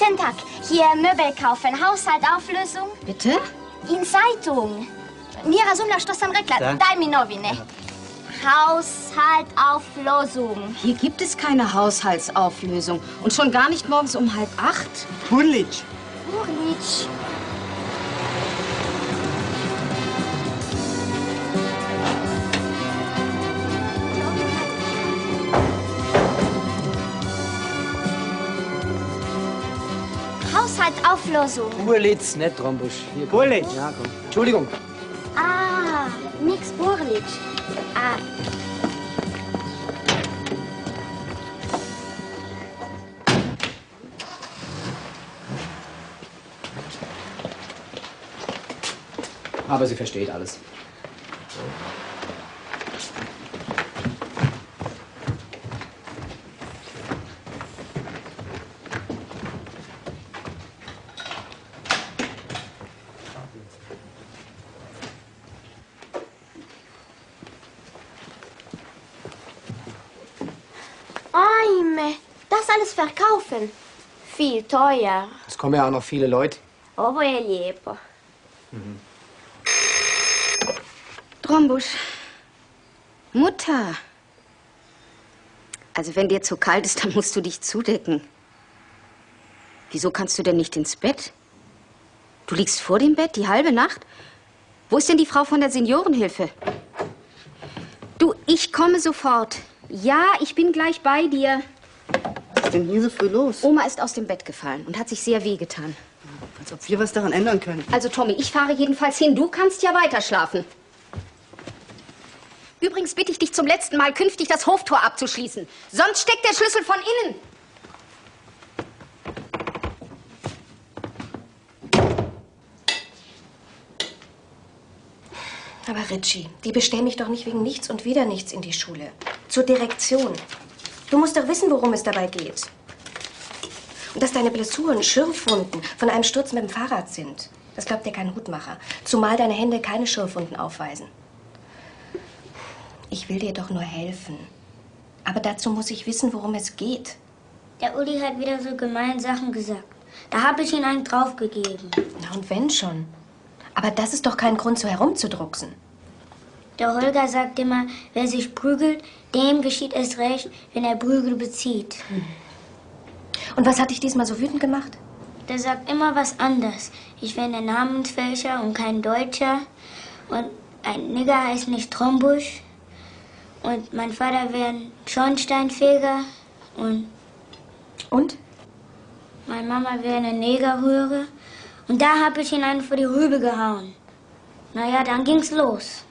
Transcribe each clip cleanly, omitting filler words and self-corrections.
Guten Tag. Hier Möbel kaufen, Haushaltauflösung. Bitte? In Zeitung. Nie razumna, što sam rekla. Da? Daj mi novine. Haushaltauflösung. Hier gibt es keine Haushaltsauflösung. Und schon gar nicht morgens um 7:30. Burlic. Burlic. Haushaltsauflösung. Burlitz, nicht Trombusch. Hier, komm. Burlic. Ja, komm. Entschuldigung. Ah, nix Burlic. Ah. Aber sie versteht alles. Eime, das alles verkaufen. Viel teuer. Es kommen ja auch noch viele Leute. Ovo je lijepo. Trombusch. Mutter. Also wenn dir zu kalt ist, dann musst du dich zudecken. Wieso kannst du denn nicht ins Bett? Du liegst vor dem Bett die halbe Nacht? Wo ist denn die Frau von der Seniorenhilfe? Du, ich komme sofort. Ja, ich bin gleich bei dir. Was ist denn hier so früh los? Oma ist aus dem Bett gefallen und hat sich sehr wehgetan. Als ob wir was daran ändern können. Also Tommy, ich fahre jedenfalls hin. Du kannst ja weiter schlafen. Übrigens bitte ich dich zum letzten Mal, künftig das Hoftor abzuschließen. Sonst steckt der Schlüssel von innen. Aber Ritchie, die bestellen mich doch nicht wegen nichts und wieder nichts in die Schule. Zur Direktion. Du musst doch wissen, worum es dabei geht. Und dass deine Blessuren, Schürfwunden von einem Sturz mit dem Fahrrad sind. Das glaubt dir kein Hutmacher. Zumal deine Hände keine Schürfwunden aufweisen. Ich will dir doch nur helfen. Aber dazu muss ich wissen, worum es geht. Der Uli hat wieder so gemeine Sachen gesagt. Da habe ich ihm einen draufgegeben. Na und wenn schon. Aber das ist doch kein Grund, so herumzudrucksen. Der Holger sagt immer, wer sich prügelt, dem geschieht es recht, wenn er Prügel bezieht. Und was hat dich diesmal so wütend gemacht? Der sagt immer was anderes. Ich wäre ein Namensfälscher und kein Deutscher. Und ein Nigger heißt nicht Trombusch. Und mein Vater wäre ein Schornsteinfeger. Und? Meine Mama wäre eine Negerhure. Und da habe ich ihn einen vor die Rübe gehauen. Naja, dann ging's los.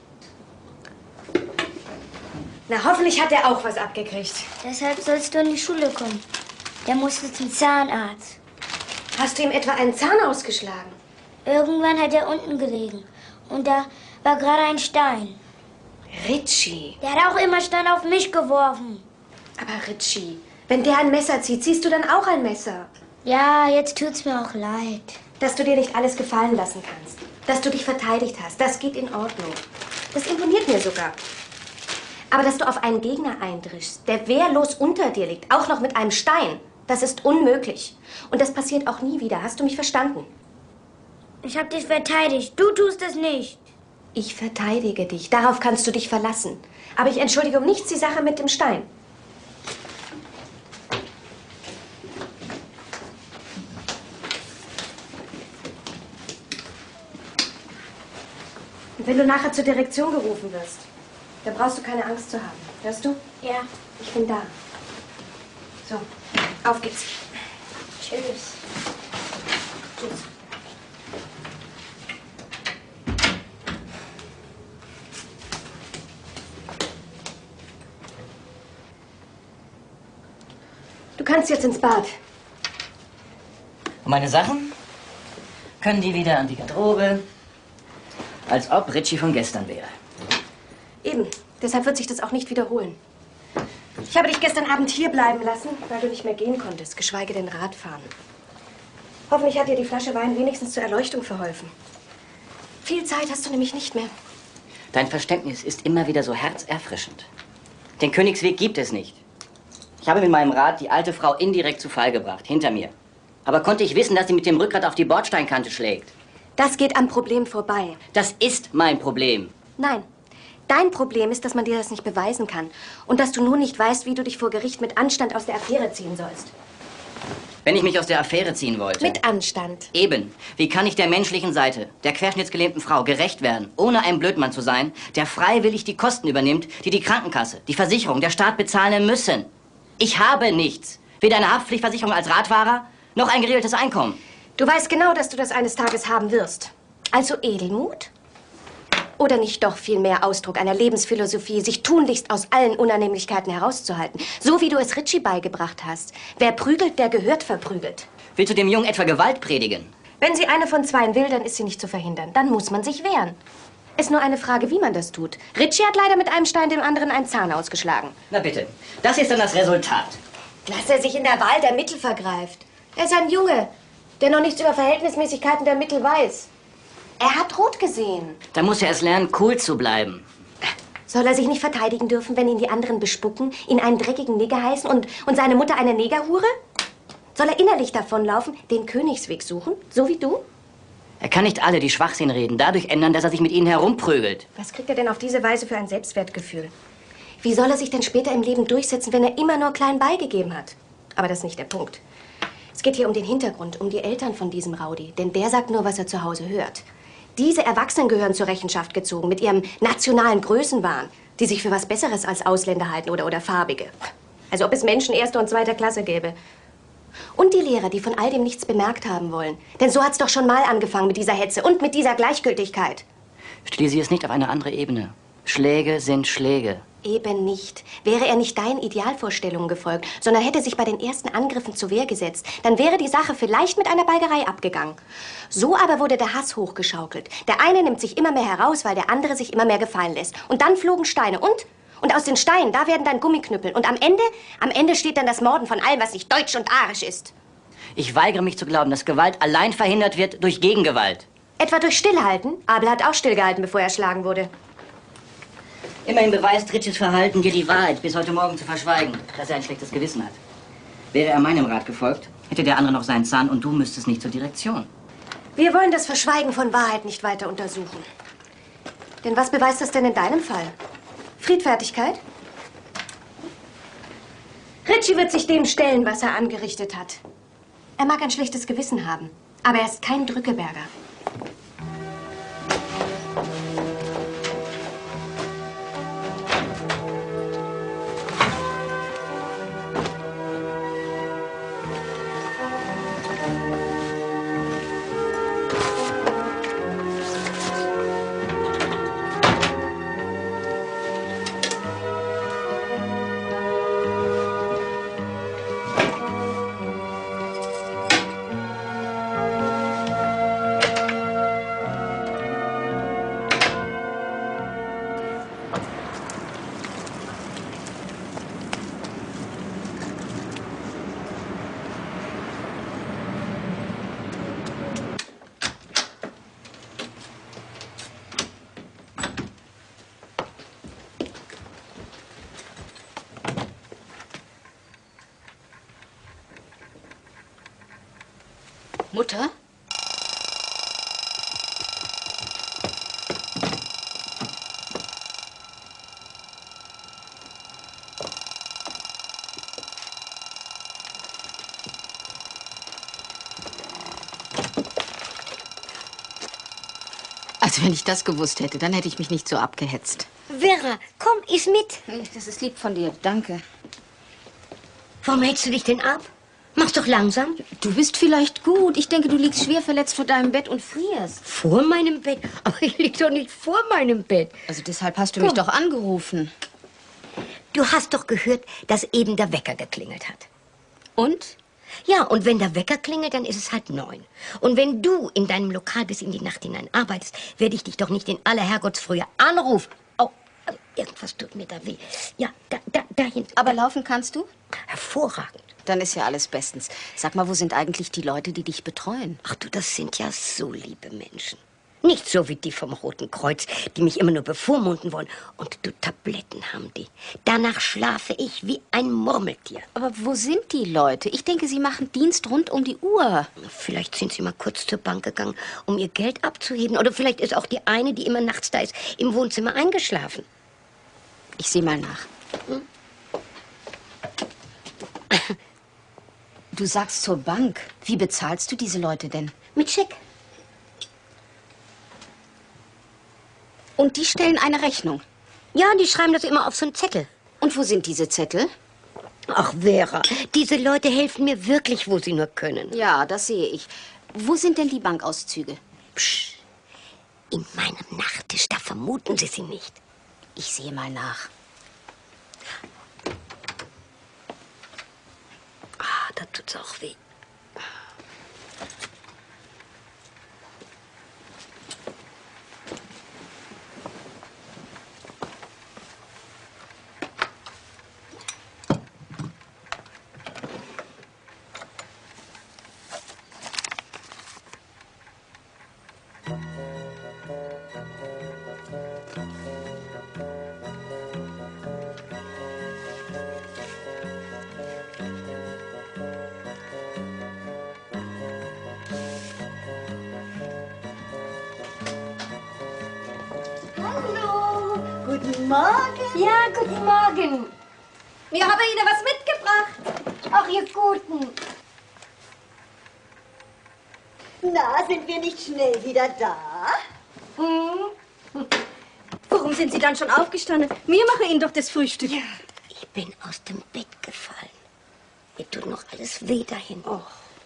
Na, hoffentlich hat er auch was abgekriegt. Deshalb sollst du in die Schule kommen. Der musste zum Zahnarzt. Hast du ihm etwa einen Zahn ausgeschlagen? Irgendwann hat er unten gelegen. Und da war gerade ein Stein. Ritchie. Der hat auch immer Steine auf mich geworfen. Aber Ritchie, wenn der ein Messer zieht, ziehst du dann auch ein Messer? Ja, jetzt tut's mir auch leid. Dass du dir nicht alles gefallen lassen kannst. Dass du dich verteidigt hast, das geht in Ordnung. Das imponiert mir sogar. Aber dass du auf einen Gegner eindrischst, der wehrlos unter dir liegt, auch noch mit einem Stein, das ist unmöglich. Und das passiert auch nie wieder. Hast du mich verstanden? Ich hab dich verteidigt. Du tust es nicht. Ich verteidige dich. Darauf kannst du dich verlassen. Aber ich entschuldige um nichts die Sache mit dem Stein. Und wenn du nachher zur Direktion gerufen wirst, dann brauchst du keine Angst zu haben. Hörst du? Ja. Ich bin da. So, auf geht's. Tschüss. Tschüss. Du kannst jetzt ins Bad. Und meine Sachen? Können die wieder an die Garderobe? Als ob Ritchie von gestern wäre. Eben. Deshalb wird sich das auch nicht wiederholen. Ich habe dich gestern Abend hier bleiben lassen, weil du nicht mehr gehen konntest, geschweige denn Radfahren. Hoffentlich hat dir die Flasche Wein wenigstens zur Erleuchtung verholfen. Viel Zeit hast du nämlich nicht mehr. Dein Verständnis ist immer wieder so herzerfrischend. Den Königsweg gibt es nicht. Ich habe mit meinem Rat die alte Frau indirekt zu Fall gebracht, hinter mir. Aber konnte ich wissen, dass sie mit dem Rückgrat auf die Bordsteinkante schlägt? Das geht am Problem vorbei. Das ist mein Problem. Nein. Dein Problem ist, dass man dir das nicht beweisen kann. Und dass du nur nicht weißt, wie du dich vor Gericht mit Anstand aus der Affäre ziehen sollst. Wenn ich mich aus der Affäre ziehen wollte... Mit Anstand. Eben. Wie kann ich der menschlichen Seite, der querschnittsgelähmten Frau, gerecht werden, ohne ein Blödmann zu sein, der freiwillig die Kosten übernimmt, die die Krankenkasse, die Versicherung, der Staat bezahlen müssen? Ich habe nichts. Weder eine Haftpflichtversicherung als Radfahrer, noch ein geregeltes Einkommen. Du weißt genau, dass du das eines Tages haben wirst. Also Edelmut? Oder nicht doch vielmehr Ausdruck einer Lebensphilosophie, sich tunlichst aus allen Unannehmlichkeiten herauszuhalten? So wie du es Ritchie beigebracht hast. Wer prügelt, der gehört verprügelt. Willst du dem Jungen etwa Gewalt predigen? Wenn sie eine von zweien will, dann ist sie nicht zu verhindern. Dann muss man sich wehren. Ist nur eine Frage, wie man das tut. Ritchie hat leider mit einem Stein dem anderen einen Zahn ausgeschlagen. Na bitte, das ist dann das Resultat. Dass er sich in der Wahl der Mittel vergreift. Er ist ein Junge, der noch nichts über Verhältnismäßigkeiten der Mittel weiß. Er hat rot gesehen. Da muss er erst lernen, cool zu bleiben. Soll er sich nicht verteidigen dürfen, wenn ihn die anderen bespucken, ihn einen dreckigen Nigger heißen und seine Mutter eine Negerhure? Soll er innerlich davonlaufen, den Königsweg suchen, so wie du? Er kann nicht alle, die Schwachsinn reden, dadurch ändern, dass er sich mit ihnen herumprügelt. Was kriegt er denn auf diese Weise für ein Selbstwertgefühl? Wie soll er sich denn später im Leben durchsetzen, wenn er immer nur klein beigegeben hat? Aber das ist nicht der Punkt. Es geht hier um den Hintergrund, um die Eltern von diesem Rowdy. Denn der sagt nur, was er zu Hause hört. Diese Erwachsenen gehören zur Rechenschaft gezogen mit ihrem nationalen Größenwahn, die sich für was Besseres als Ausländer halten oder Farbige. Also ob es Menschen erster und zweiter Klasse gäbe. Und die Lehrer, die von all dem nichts bemerkt haben wollen. Denn so hat's doch schon mal angefangen mit dieser Hetze und mit dieser Gleichgültigkeit. Stell sie es nicht auf eine andere Ebene. Schläge sind Schläge. Eben nicht. Wäre er nicht deinen Idealvorstellungen gefolgt, sondern hätte sich bei den ersten Angriffen zur Wehr gesetzt, dann wäre die Sache vielleicht mit einer Balgerei abgegangen. So aber wurde der Hass hochgeschaukelt. Der eine nimmt sich immer mehr heraus, weil der andere sich immer mehr gefallen lässt. Und dann flogen Steine. Und aus den Steinen, da werden dann Gummiknüppel. Und am Ende steht dann das Morden von allem, was nicht deutsch und arisch ist. Ich weigere mich zu glauben, dass Gewalt allein verhindert wird durch Gegengewalt. Etwa durch Stillhalten? Abel hat auch stillgehalten, bevor er erschlagen wurde. Immerhin beweist Ritchies Verhalten, dir die Wahrheit bis heute Morgen zu verschweigen, dass er ein schlechtes Gewissen hat. Wäre er meinem Rat gefolgt, hätte der andere noch seinen Zahn und du müsstest nicht zur Direktion. Wir wollen das Verschweigen von Wahrheit nicht weiter untersuchen. Denn was beweist das denn in deinem Fall? Friedfertigkeit? Ritchie wird sich dem stellen, was er angerichtet hat. Er mag ein schlechtes Gewissen haben, aber er ist kein Drückeberger. Mutter? Also wenn ich das gewusst hätte, dann hätte ich mich nicht so abgehetzt. Vera, komm, iss mit. Das ist lieb von dir, danke. Warum hältst du dich denn ab? Mach's doch langsam. Du bist vielleicht gut. Ich denke, du liegst schwer verletzt vor deinem Bett und frierst. Vor meinem Bett? Aber ich lieg doch nicht vor meinem Bett. Also deshalb hast du mich doch angerufen. Du hast doch gehört, dass eben der Wecker geklingelt hat. Und? Ja, und wenn der Wecker klingelt, dann ist es 8:30. Und wenn du in deinem Lokal bis in die Nacht hinein arbeitest, werde ich dich doch nicht in aller Herrgottsfrühe anrufen. Oh, irgendwas tut mir da weh. Ja, da hinten. Aber laufen kannst du? Hervorragend. Dann ist ja alles bestens. Sag mal, wo sind eigentlich die Leute, die dich betreuen? Ach du, das sind ja so liebe Menschen. Nicht so wie die vom Roten Kreuz, die mich immer nur bevormunden wollen. Und du, Tabletten haben die. Danach schlafe ich wie ein Murmeltier. Aber wo sind die Leute? Ich denke, sie machen Dienst rund um die Uhr. Vielleicht sind sie mal kurz zur Bank gegangen, um ihr Geld abzuheben. Oder vielleicht ist auch die eine, die immer nachts da ist, im Wohnzimmer eingeschlafen. Ich sehe mal nach. Du sagst zur Bank. Wie bezahlst du diese Leute denn? Mit Scheck. Und die stellen eine Rechnung. Ja, die schreiben das immer auf so einen Zettel. Und wo sind diese Zettel? Ach, Vera, diese Leute helfen mir wirklich, wo sie nur können. Ja, das sehe ich. Wo sind denn die Bankauszüge? Psch, in meinem Nachttisch, da vermuten Sie sie nicht. Ich sehe mal nach. Ah, da tut's auch weh. Guten Morgen. Ja, guten Morgen. Wir haben Ihnen was mitgebracht. Ach, ihr Guten. Na, sind wir nicht schnell wieder da? Warum sind Sie dann schon aufgestanden? Mir mache Ihnen doch das Frühstück. Ja, ich bin aus dem Bett gefallen. Mir tut noch alles weh dahin. Oh.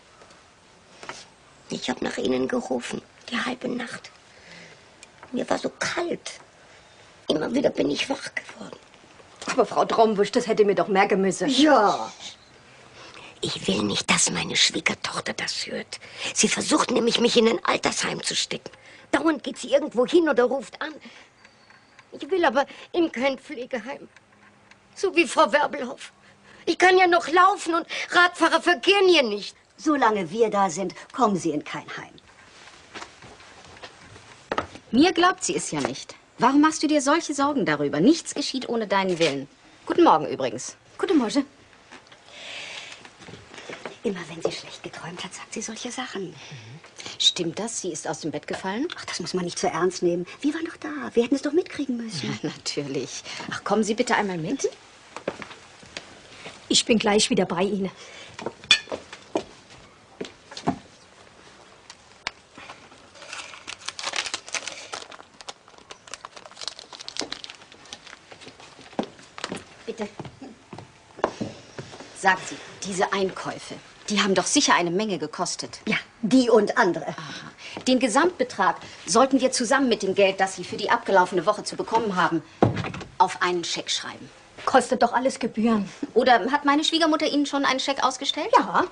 Ich habe nach Ihnen gerufen, die halbe Nacht. Mir war so kalt. Immer wieder bin ich wach geworden. Aber Frau Trombusch, das hätte mir doch merken müssen. Ja. Ich will nicht, dass meine Schwiegertochter das hört. Sie versucht nämlich, mich in ein Altersheim zu stecken. Dauernd geht sie irgendwo hin oder ruft an. Ich will aber in kein Pflegeheim. So wie Frau Werbelhoff. Ich kann ja noch laufen und Radfahrer verkehren hier nicht. Solange wir da sind, kommen Sie in kein Heim. Mir glaubt sie es ja nicht. Warum machst du dir solche Sorgen darüber? Nichts geschieht ohne deinen Willen. Guten Morgen übrigens. Guten Morgen. Immer wenn sie schlecht geträumt hat, sagt sie solche Sachen. Stimmt das? Sie ist aus dem Bett gefallen? Ach, das muss man nicht so ernst nehmen. Wir waren doch da. Wir hätten es doch mitkriegen müssen. Ja, natürlich. Ach, kommen Sie bitte einmal mit. Ich bin gleich wieder bei Ihnen. Bitte. Sagt sie, diese Einkäufe, die haben doch sicher eine Menge gekostet. Ja, die und andere. Aha. Den Gesamtbetrag sollten wir zusammen mit dem Geld, das Sie für die abgelaufene Woche zu bekommen haben, auf einen Scheck schreiben. Kostet doch alles Gebühren. Oder hat meine Schwiegermutter Ihnen schon einen Scheck ausgestellt? Ja.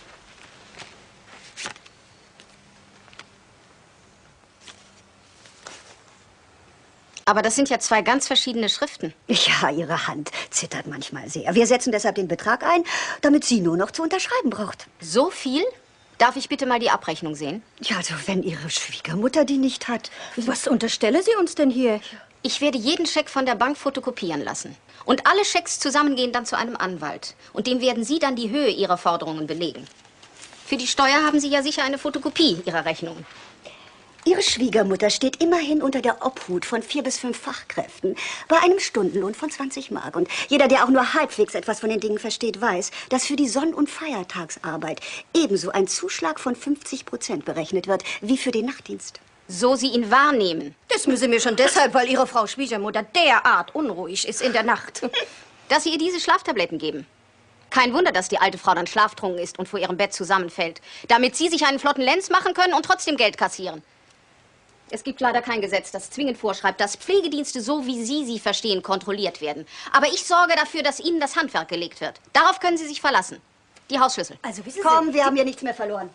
Aber das sind ja zwei ganz verschiedene Schriften. Ja, ihre Hand zittert manchmal sehr. Wir setzen deshalb den Betrag ein, damit sie nur noch zu unterschreiben braucht. So viel? Darf ich bitte mal die Abrechnung sehen? Ja, also wenn ihre Schwiegermutter die nicht hat. Was unterstelle Sie uns denn hier? Ich werde jeden Scheck von der Bank fotokopieren lassen. Und alle Schecks zusammen gehen dann zu einem Anwalt. Und dem werden Sie dann die Höhe Ihrer Forderungen belegen. Für die Steuer haben Sie ja sicher eine Fotokopie Ihrer Rechnungen. Ihre Schwiegermutter steht immerhin unter der Obhut von 4 bis 5 Fachkräften bei einem Stundenlohn von 20 Mark. Und jeder, der auch nur halbwegs etwas von den Dingen versteht, weiß, dass für die Sonn- und Feiertagsarbeit ebenso ein Zuschlag von 50% berechnet wird wie für den Nachtdienst. So Sie ihn wahrnehmen. Das müssen wir schon deshalb, weil Ihre Frau Schwiegermutter derart unruhig ist in der Nacht. Dass Sie ihr diese Schlaftabletten geben. Kein Wunder, dass die alte Frau dann schlaftrunken ist und vor ihrem Bett zusammenfällt. Damit Sie sich einen flotten Lenz machen können und trotzdem Geld kassieren. Es gibt leider kein Gesetz, das zwingend vorschreibt, dass Pflegedienste, so wie Sie sie verstehen, kontrolliert werden. Aber ich sorge dafür, dass Ihnen das Handwerk gelegt wird. Darauf können Sie sich verlassen. Die Hausschlüssel. Also wissen Komm, Sie, wir haben hier nichts mehr verloren.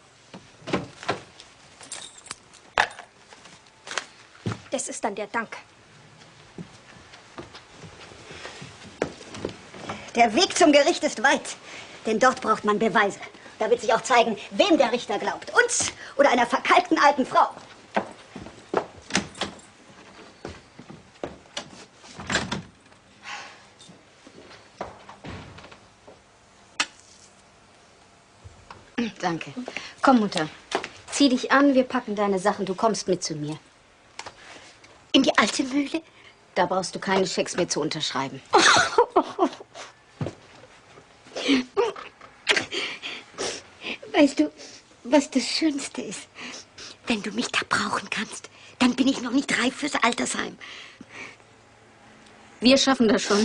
das ist dann der Dank. Der Weg zum Gericht ist weit, denn dort braucht man Beweise. Da wird sich auch zeigen, wem der Richter glaubt. Uns oder einer verkalkten alten Frau. Danke. Komm, Mutter. Zieh dich an, wir packen deine Sachen. Du kommst mit zu mir. In die alte Mühle? Da brauchst du keine Schecks mehr zu unterschreiben. Weißt du, was das Schönste ist? Wenn du mich da brauchen kannst, dann bin ich noch nicht reif fürs Altersheim. Wir schaffen das schon.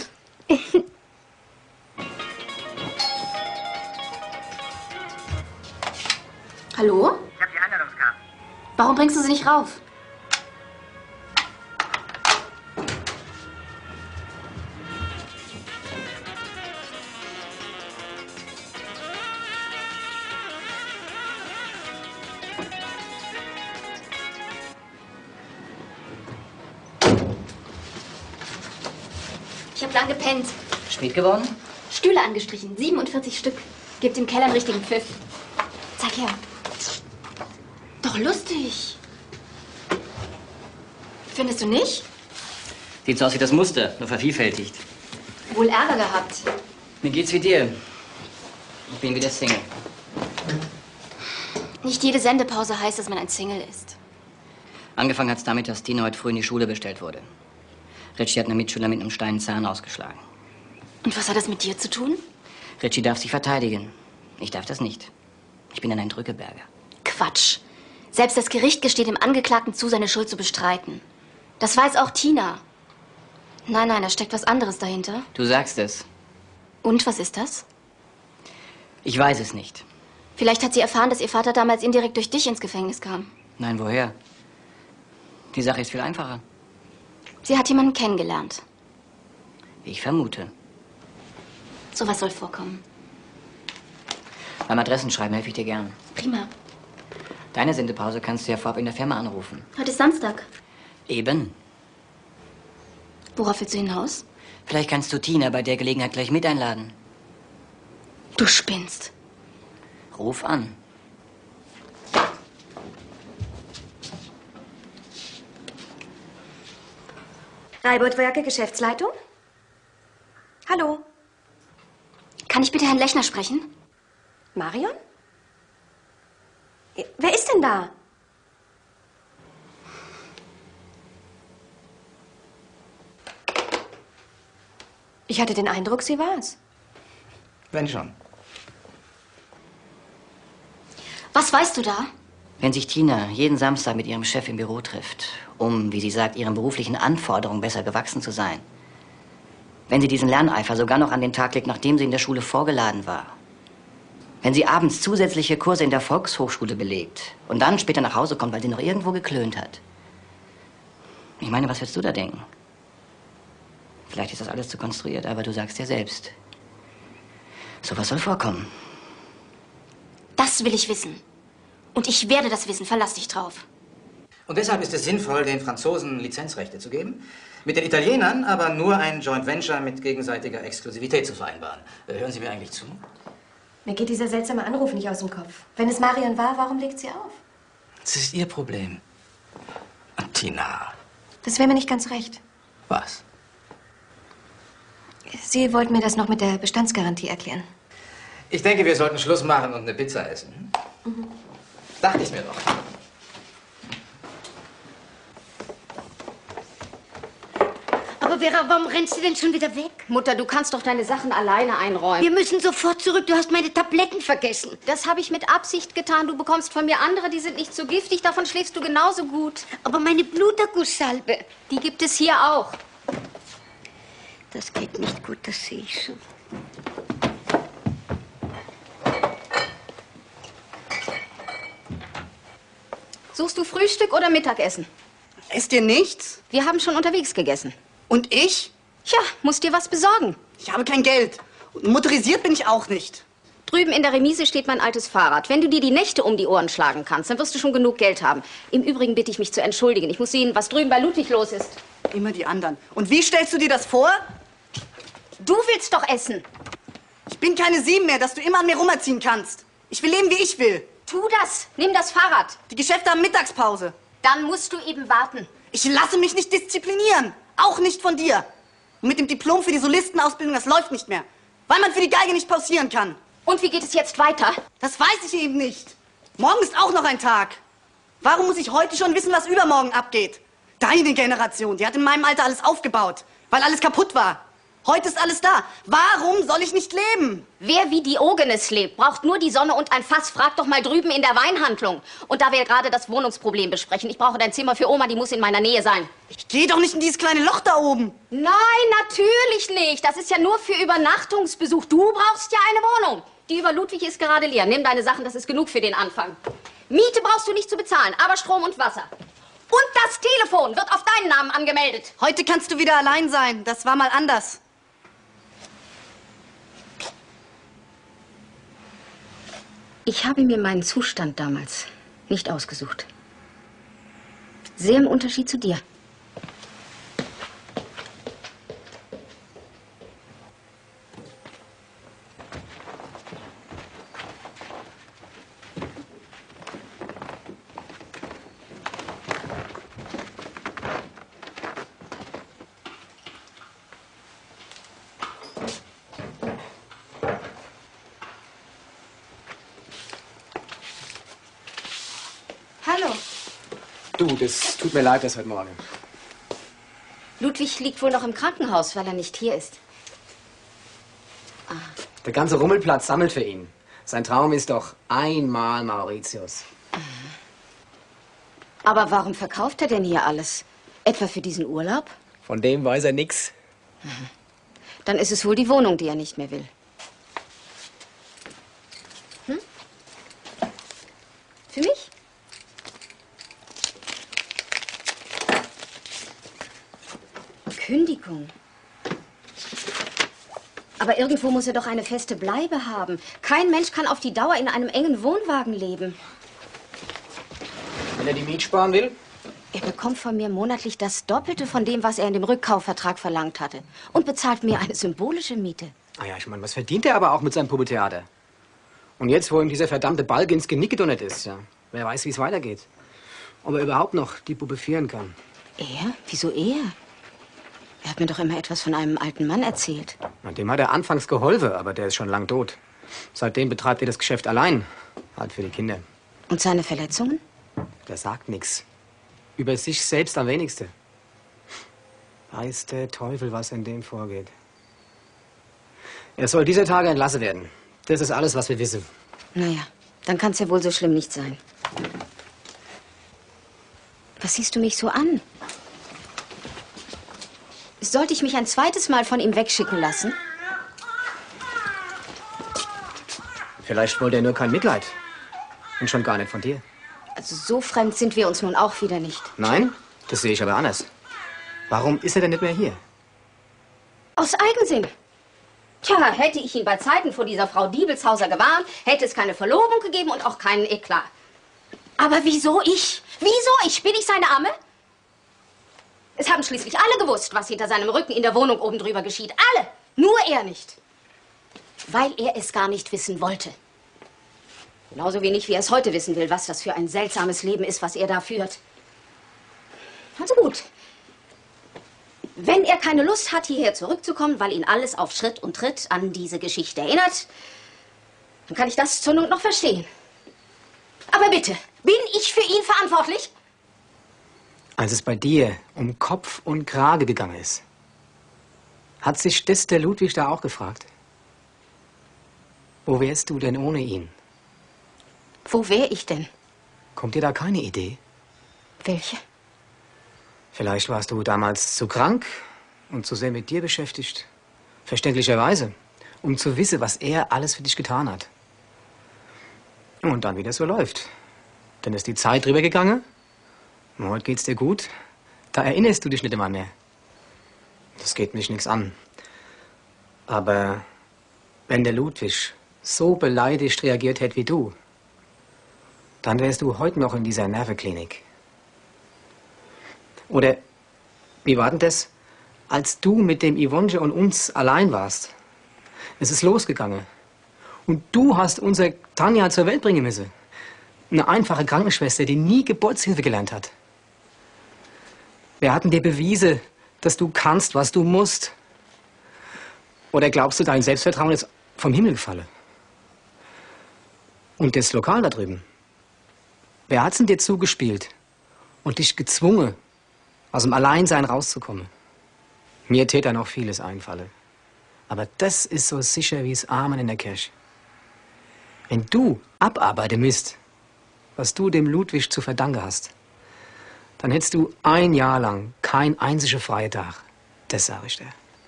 Hallo? Ich habe die Einladungskarte. Warum bringst du sie nicht rauf? Ich habe lang gepennt. Spät geworden? Stühle angestrichen, 47 Stück. Gibt im Keller einen richtigen Pfiff. Zeig her. Doch lustig. Findest du nicht? Sieht so aus wie das Muster, nur vervielfältigt. Wohl Ärger gehabt. Mir geht's wie dir. Ich bin wieder Single. Nicht jede Sendepause heißt, dass man ein Single ist. Angefangen hat's damit, dass Tina heute früh in die Schule bestellt wurde. Richie hat eine Mitschüler mit einem Stein Zahn ausgeschlagen. Und was hat das mit dir zu tun? Richie darf sich verteidigen. Ich darf das nicht. Ich bin ein Drückeberger. Quatsch. Selbst das Gericht gesteht dem Angeklagten zu, seine Schuld zu bestreiten. Das weiß auch Tina. Nein, da steckt was anderes dahinter. Du sagst es. Und was ist das? Ich weiß es nicht. Vielleicht hat sie erfahren, dass ihr Vater damals indirekt durch dich ins Gefängnis kam. Nein, woher? Die Sache ist viel einfacher. Sie hat jemanden kennengelernt. Ich vermute. Sowas soll vorkommen. Beim Adressenschreiben helfe ich dir gern. Prima. Deine Sendepause kannst du ja vorab in der Firma anrufen. Heute ist Samstag. Eben. Worauf willst du hinaus? Vielleicht kannst du Tina bei der Gelegenheit gleich mit einladen. Du spinnst. Ruf an. Reibold-Werke, Geschäftsleitung? Hallo? Kann ich bitte Herrn Lechner sprechen? Marion? Wer ist denn da? Ich hatte den Eindruck, sie war's. Wenn schon. Was weißt du da? Wenn sich Tina jeden Samstag mit ihrem Chef im Büro trifft, um, wie sie sagt, ihren beruflichen Anforderungen besser gewachsen zu sein. Wenn sie diesen Lerneifer sogar noch an den Tag legt, nachdem sie in der Schule vorgeladen war. Wenn sie abends zusätzliche Kurse in der Volkshochschule belegt und dann später nach Hause kommt, weil sie noch irgendwo geklönt hat. Ich meine, was würdest du da denken? Vielleicht ist das alles zu konstruiert, aber du sagst ja selbst. Sowas soll vorkommen. Das will ich wissen. Und ich werde das wissen, verlass dich drauf. Und deshalb ist es sinnvoll, den Franzosen Lizenzrechte zu geben, mit den Italienern aber nur ein Joint Venture mit gegenseitiger Exklusivität zu vereinbaren. Hören Sie mir eigentlich zu? Mir geht dieser seltsame Anruf nicht aus dem Kopf. Wenn es Marion war, warum legt sie auf? Das ist Ihr Problem. Und Tina. Das wäre mir nicht ganz recht. Was? Sie wollten mir das noch mit der Bestandsgarantie erklären. Ich denke, wir sollten Schluss machen und eine Pizza essen. Mhm. Dachte ich mir doch. Aber Vera, warum rennst du denn schon wieder weg? Mutter, du kannst doch deine Sachen alleine einräumen. Wir müssen sofort zurück. Du hast meine Tabletten vergessen. Das habe ich mit Absicht getan. Du bekommst von mir andere, die sind nicht so giftig. Davon schläfst du genauso gut. Aber meine Blutergusssalbe, die gibt es hier auch. Das geht nicht gut, das sehe ich schon. Suchst du Frühstück oder Mittagessen? Esst ihr nichts? Wir haben schon unterwegs gegessen. Und ich? Tja, musst dir was besorgen. Ich habe kein Geld. Und motorisiert bin ich auch nicht. Drüben in der Remise steht mein altes Fahrrad. Wenn du dir die Nächte um die Ohren schlagen kannst, dann wirst du schon genug Geld haben. Im Übrigen bitte ich mich zu entschuldigen. Ich muss sehen, was drüben bei Ludwig los ist. Immer die anderen. Und wie stellst du dir das vor? Du willst doch essen. Ich bin keine 7 mehr, dass du immer an mir rumerziehen kannst. Ich will leben, wie ich will. Tu das. Nimm das Fahrrad. Die Geschäfte haben Mittagspause. Dann musst du eben warten. Ich lasse mich nicht disziplinieren. Auch nicht von dir. Und mit dem Diplom für die Solistenausbildung, das läuft nicht mehr. Weil man für die Geige nicht pausieren kann. Und wie geht es jetzt weiter? Das weiß ich eben nicht. Morgen ist auch noch ein Tag. Warum muss ich heute schon wissen, was übermorgen abgeht? Deine Generation, die hat in meinem Alter alles aufgebaut, weil alles kaputt war. Heute ist alles da. Warum soll ich nicht leben? Wer wie Diogenes lebt, braucht nur die Sonne und ein Fass. Frag doch mal drüben in der Weinhandlung. Und da wir gerade das Wohnungsproblem besprechen, ich brauche dein Zimmer für Oma, die muss in meiner Nähe sein. Ich gehe doch nicht in dieses kleine Loch da oben. Nein, natürlich nicht. Das ist ja nur für Übernachtungsbesuch. Du brauchst ja eine Wohnung. Die über Ludwig ist gerade leer. Nimm deine Sachen, das ist genug für den Anfang. Miete brauchst du nicht zu bezahlen, aber Strom und Wasser. Und das Telefon wird auf deinen Namen angemeldet. Heute kannst du wieder allein sein. Das war mal anders. Ich habe mir meinen Zustand damals nicht ausgesucht. Sehr im Unterschied zu dir. Hallo. Du, das tut mir leid, das heute Morgen. Ludwig liegt wohl noch im Krankenhaus, weil er nicht hier ist. Der ganze Rummelplatz sammelt für ihn. Sein Traum ist doch einmal Mauritius. Aber warum verkauft er denn hier alles? Etwa für diesen Urlaub? Von dem weiß er nix. Dann ist es wohl die Wohnung, die er nicht mehr will. Hm? Für mich? Kündigung. Aber irgendwo muss er doch eine feste Bleibe haben. Kein Mensch kann auf die Dauer in einem engen Wohnwagen leben. Wenn er die Miete sparen will? Er bekommt von mir monatlich das Doppelte von dem, was er in dem Rückkaufvertrag verlangt hatte. Und bezahlt mir eine symbolische Miete. Ah ja, ich meine, was verdient er aber auch mit seinem Puppetheater? Und jetzt, wo ihm dieser verdammte Balg ins Genick gedonnert ist, ja, wer weiß, wie es weitergeht. Ob er überhaupt noch die Puppe führen kann. Er? Wieso er? Er hat mir doch immer etwas von einem alten Mann erzählt. Na, dem hat er anfangs geholfen, aber der ist schon lang tot. Seitdem betreibt er das Geschäft allein. Halt für die Kinder. Und seine Verletzungen? Der sagt nichts. Über sich selbst am wenigsten. Weiß der Teufel, was in dem vorgeht. Er soll dieser Tage entlassen werden. Das ist alles, was wir wissen. Naja, dann kann es ja wohl so schlimm nicht sein. Was siehst du mich so an? Sollte ich mich ein zweites Mal von ihm wegschicken lassen? Vielleicht wollte er nur kein Mitleid. Und schon gar nicht von dir. Also so fremd sind wir uns nun auch wieder nicht. Nein, das sehe ich aber anders. Warum ist er denn nicht mehr hier? Aus Eigensinn. Tja, hätte ich ihn bei Zeiten vor dieser Frau Diebelshauser gewarnt, hätte es keine Verlobung gegeben und auch keinen Eklat. Aber wieso ich? Wieso ich? Bin ich seine Amme? Es haben schließlich alle gewusst, was hinter seinem Rücken in der Wohnung oben drüber geschieht. Alle. Nur er nicht. Weil er es gar nicht wissen wollte. Genauso wenig, wie er es heute wissen will, was das für ein seltsames Leben ist, was er da führt. Also gut. Wenn er keine Lust hat, hierher zurückzukommen, weil ihn alles auf Schritt und Tritt an diese Geschichte erinnert, dann kann ich das zur Not noch verstehen. Aber bitte, bin ich für ihn verantwortlich? Als es bei dir um Kopf und Krage gegangen ist, hat sich das der Ludwig da auch gefragt? Wo wärst du denn ohne ihn? Wo wäre ich denn? Kommt dir da keine Idee? Welche? Vielleicht warst du damals zu krank und zu sehr mit dir beschäftigt. Verständlicherweise. Um zu wissen, was er alles für dich getan hat. Und dann, wie das so läuft. Dann ist die Zeit drüber gegangen. Und heute geht's dir gut. Da erinnerst du dich nicht immer mehr. Das geht mich nichts an. Aber wenn der Ludwig so beleidigt reagiert hätte wie du, dann wärst du heute noch in dieser Nervenklinik. Oder, wie war denn das, als du mit dem Yvonne und uns allein warst? Es ist losgegangen. Und du hast unsere Tanja zur Welt bringen müssen. Eine einfache Krankenschwester, die nie Geburtshilfe gelernt hat. Wer hat denn dir bewiesen, dass du kannst, was du musst? Oder glaubst du, dein Selbstvertrauen ist vom Himmel gefallen? Und das Lokal da drüben? Wer hat's denn dir zugespielt und dich gezwungen, aus dem Alleinsein rauszukommen? Mir täte noch vieles einfallen. Aber das ist so sicher wie das Amen in der Kirche. Wenn du abarbeiten müsst, was du dem Ludwig zu verdanken hast, dann hättest du 1 Jahr lang kein einziger freien Tag. Das sage ich dir.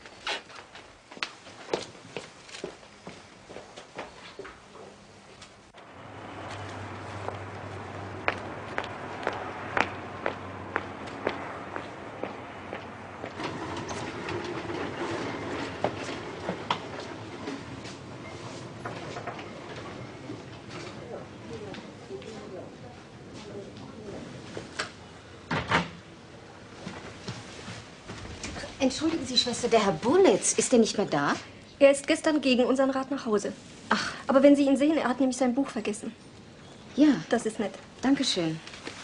Entschuldigen Sie, Schwester, der Herr Bullitz, ist der nicht mehr da? Er ist gestern gegen unseren Rat nach Hause. Ach. Aber wenn Sie ihn sehen, er hat nämlich sein Buch vergessen. Ja. Das ist nett. Dankeschön.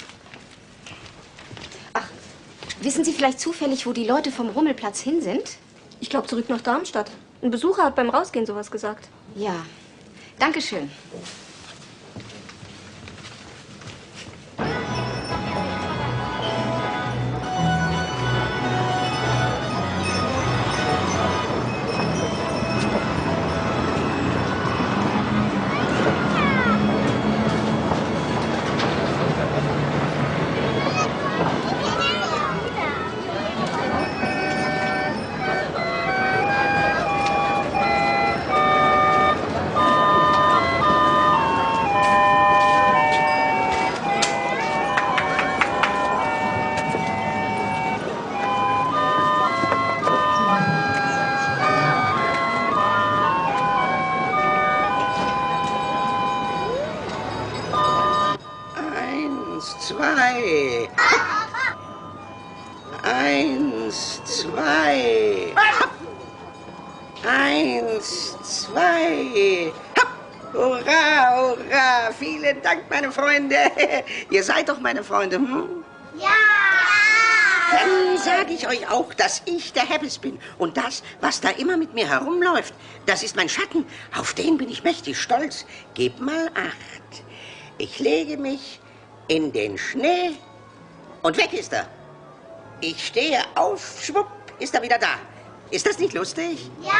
Ach, wissen Sie vielleicht zufällig, wo die Leute vom Rummelplatz hin sind? Ich glaube, zurück nach Darmstadt. Ein Besucher hat beim Rausgehen sowas gesagt. Ja. Dankeschön. Dank, meine Freunde. Ihr seid doch meine Freunde, hm? Ja! Dann sage ich euch auch, dass ich der Hebbes bin. Und das, was da immer mit mir herumläuft, das ist mein Schatten. Auf den bin ich mächtig stolz. Gebt mal Acht. Ich lege mich in den Schnee und weg ist er. Ich stehe auf, schwupp, ist er wieder da. Ist das nicht lustig? Ja!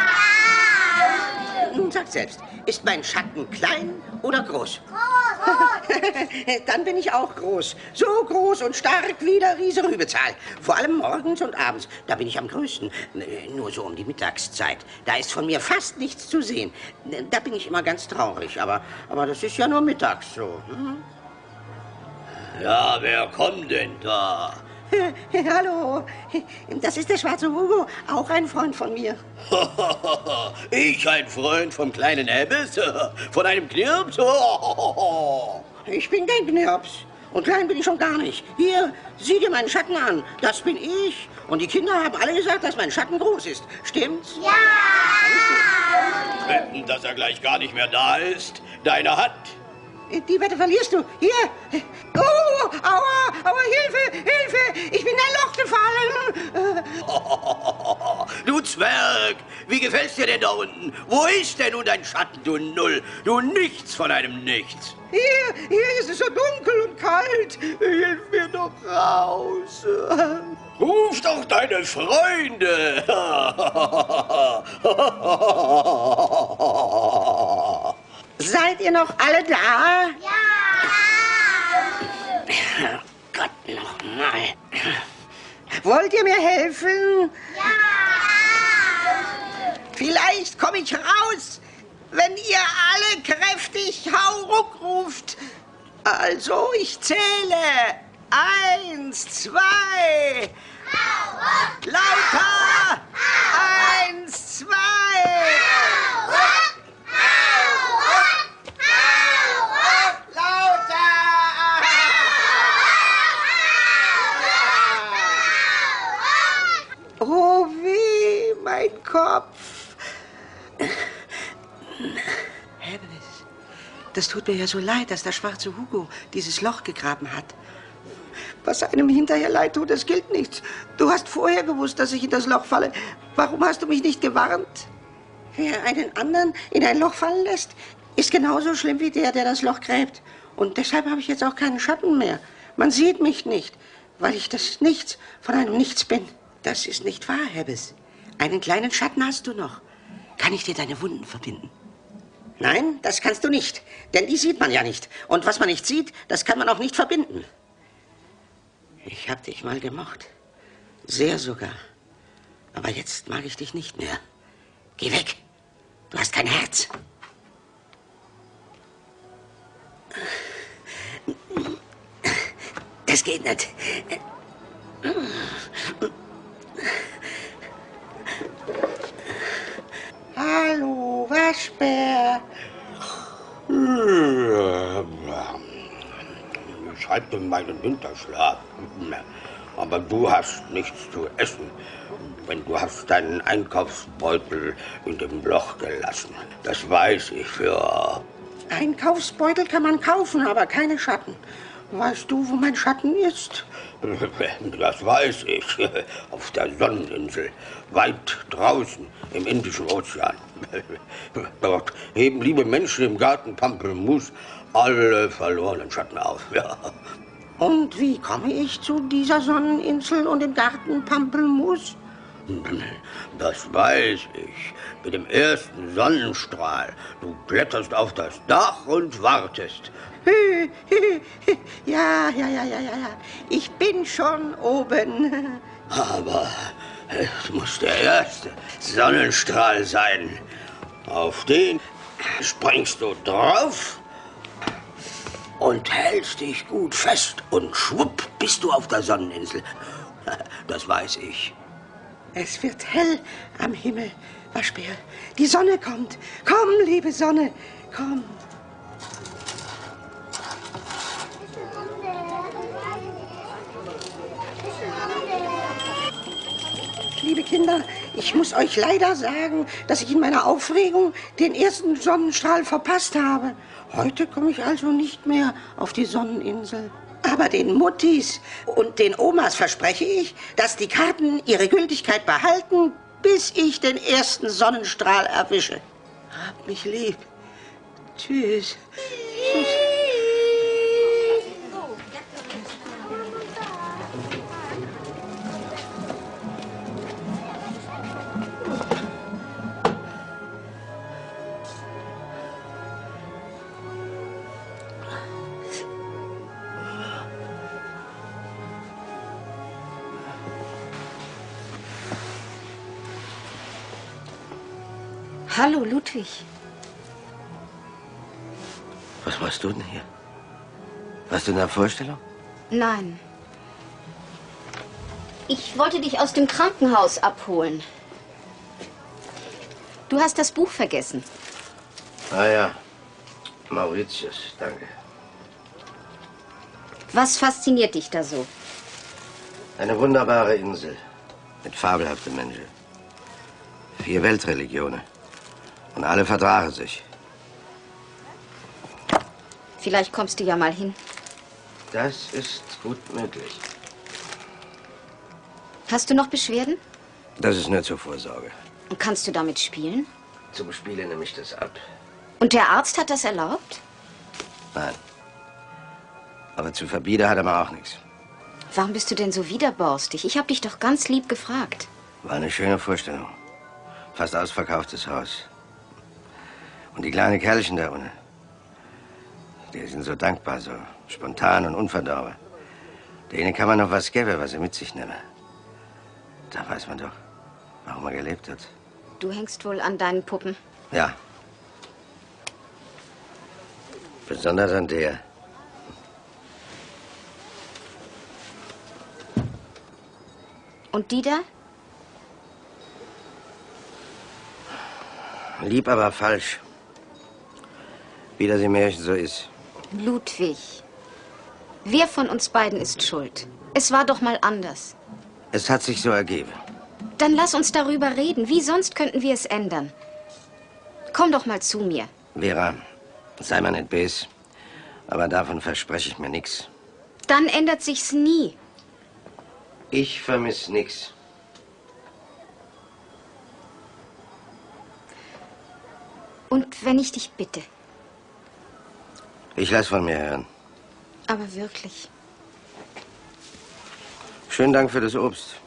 Nun sagt selbst, ist mein Schatten klein oder groß? Groß! Dann bin ich auch groß. So groß und stark wie der Riese Rübezahl. Vor allem morgens und abends. Da bin ich am größten. Nur so um die Mittagszeit. Da ist von mir fast nichts zu sehen. Da bin ich immer ganz traurig. Aber das ist ja nur mittags so. Hm? Ja, wer kommt denn da? Hallo, das ist der schwarze Hugo, auch ein Freund von mir. Ich ein Freund vom kleinen Hebbes? Von einem Knirps? Ich bin kein Knirps. Und klein bin ich schon gar nicht. Hier, sieh dir meinen Schatten an. Das bin ich. Und die Kinder haben alle gesagt, dass mein Schatten groß ist. Stimmt's? Ja! Wetten, dass er gleich gar nicht mehr da ist? Deine Hand. Die Wette verlierst du. Hier. Oh, aua, aua, Hilfe, Hilfe. Ich bin in ein Loch gefallen. Du Zwerg, wie gefällt's dir denn da unten? Wo ist denn nun dein Schatten, du Null? Du Nichts von einem Nichts. Hier ist es so dunkel und kalt. Hilf mir doch raus. Ruf doch deine Freunde. Seid ihr noch alle da? Ja! Gott, noch mal. Wollt ihr mir helfen? Ja! Vielleicht komme ich raus, wenn ihr alle kräftig Hauruck ruft. Also, ich zähle. 1, 2. Hauruck! Lauter! 1, 2. Hauruck! Oh, weh, mein Kopf. Hebbes, das tut mir ja so leid, dass der schwarze Hugo dieses Loch gegraben hat. Was einem hinterher leid tut, das gilt nichts. Du hast vorher gewusst, dass ich in das Loch falle. Warum hast du mich nicht gewarnt? Wer einen anderen in ein Loch fallen lässt, ist genauso schlimm wie der das Loch gräbt. Und deshalb habe ich jetzt auch keinen Schatten mehr. Man sieht mich nicht, weil ich das Nichts von einem Nichts bin. Das ist nicht wahr, Hebbes. Einen kleinen Schatten hast du noch. Kann ich dir deine Wunden verbinden? Nein, das kannst du nicht, denn die sieht man ja nicht. Und was man nicht sieht, das kann man auch nicht verbinden. Ich hab dich mal gemocht. Sehr sogar. Aber jetzt mag ich dich nicht mehr. Geh weg. Du hast kein Herz. Das geht nicht. Hallo, Waschbär. Ich halte meinen Winterschlaf. Aber du hast nichts zu essen. Wenn du hast deinen Einkaufsbeutel in dem Loch gelassen. Das weiß ich für... Einkaufsbeutel kann man kaufen, aber keine Schatten. Weißt du, wo mein Schatten ist? Das weiß ich. Auf der Sonneninsel. Weit draußen im Indischen Ozean. Dort heben liebe Menschen im Garten Pampelmus alle verlorenen Schatten auf. Ja. Und wie komme ich zu dieser Sonneninsel und dem Garten Pampelmus? Das weiß ich. Mit dem ersten Sonnenstrahl. Du kletterst auf das Dach und wartest. Ja. Ich bin schon oben. Aber es muss der erste Sonnenstrahl sein. Auf den springst du drauf und hältst dich gut fest. Und schwupp bist du auf der Sonneninsel. Das weiß ich. Es wird hell am Himmel, Waschbär. Die Sonne kommt. Komm, liebe Sonne, komm. Liebe Kinder, ich muss euch leider sagen, dass ich in meiner Aufregung den ersten Sonnenstrahl verpasst habe. Heute komme ich also nicht mehr auf die Sonneninsel. Aber den Muttis und den Omas verspreche ich, dass die Karten ihre Gültigkeit behalten, bis ich den ersten Sonnenstrahl erwische. Habt mich lieb. Tschüss. Tschüss. Hallo, Ludwig. Was machst du denn hier? Warst du in der Vorstellung? Nein. Ich wollte dich aus dem Krankenhaus abholen. Du hast das Buch vergessen. Ah ja, Mauritius, danke. Was fasziniert dich da so? Eine wunderbare Insel mit fabelhaften Menschen. 4 Weltreligionen. Und alle vertragen sich. Vielleicht kommst du ja mal hin. Das ist gut möglich. Hast du noch Beschwerden? Das ist nur zur Vorsorge. Und kannst du damit spielen? Zum Spielen nehme ich das ab. Und der Arzt hat das erlaubt? Nein. Aber zu verbieten hat er mir auch nichts. Warum bist du denn so widerborstig? Ich habe dich doch ganz lieb gefragt. War eine schöne Vorstellung. Fast ausverkauftes Haus. Und die kleinen Kerlchen da unten. Die sind so dankbar, so spontan und unverdorben. Denen kann man noch was geben, was sie mit sich nehmen. Da weiß man doch, warum er gelebt hat. Du hängst wohl an deinen Puppen. Ja. Besonders an der. Und die da? Lieb, aber falsch. Wie das im Märchen so ist. Ludwig. Wer von uns beiden ist schuld? Es war doch mal anders. Es hat sich so ergeben. Dann lass uns darüber reden. Wie sonst könnten wir es ändern? Komm doch mal zu mir. Vera, sei mal nicht böse. Aber davon verspreche ich mir nichts. Dann ändert sich's nie. Ich vermisse nichts. Und wenn ich dich bitte, Ich lasse von mir hören. Aber wirklich. Schönen Dank für das Obst.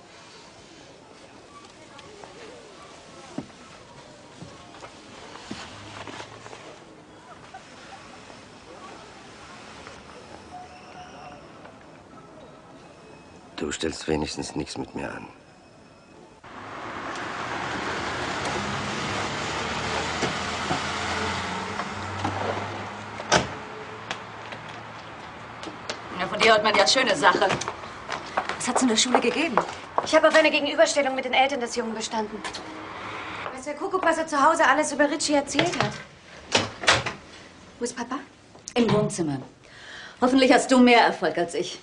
Du stellst wenigstens nichts mit mir an. Ja, von dir hört man ja schöne Sachen. Was hat's in der Schule gegeben? Ich habe auf eine Gegenüberstellung mit den Eltern des Jungen bestanden. Weiß der Kuckuck, was er zu Hause alles über Richie erzählt hat. Wo ist Papa? Im Wohnzimmer. Hoffentlich hast du mehr Erfolg als ich.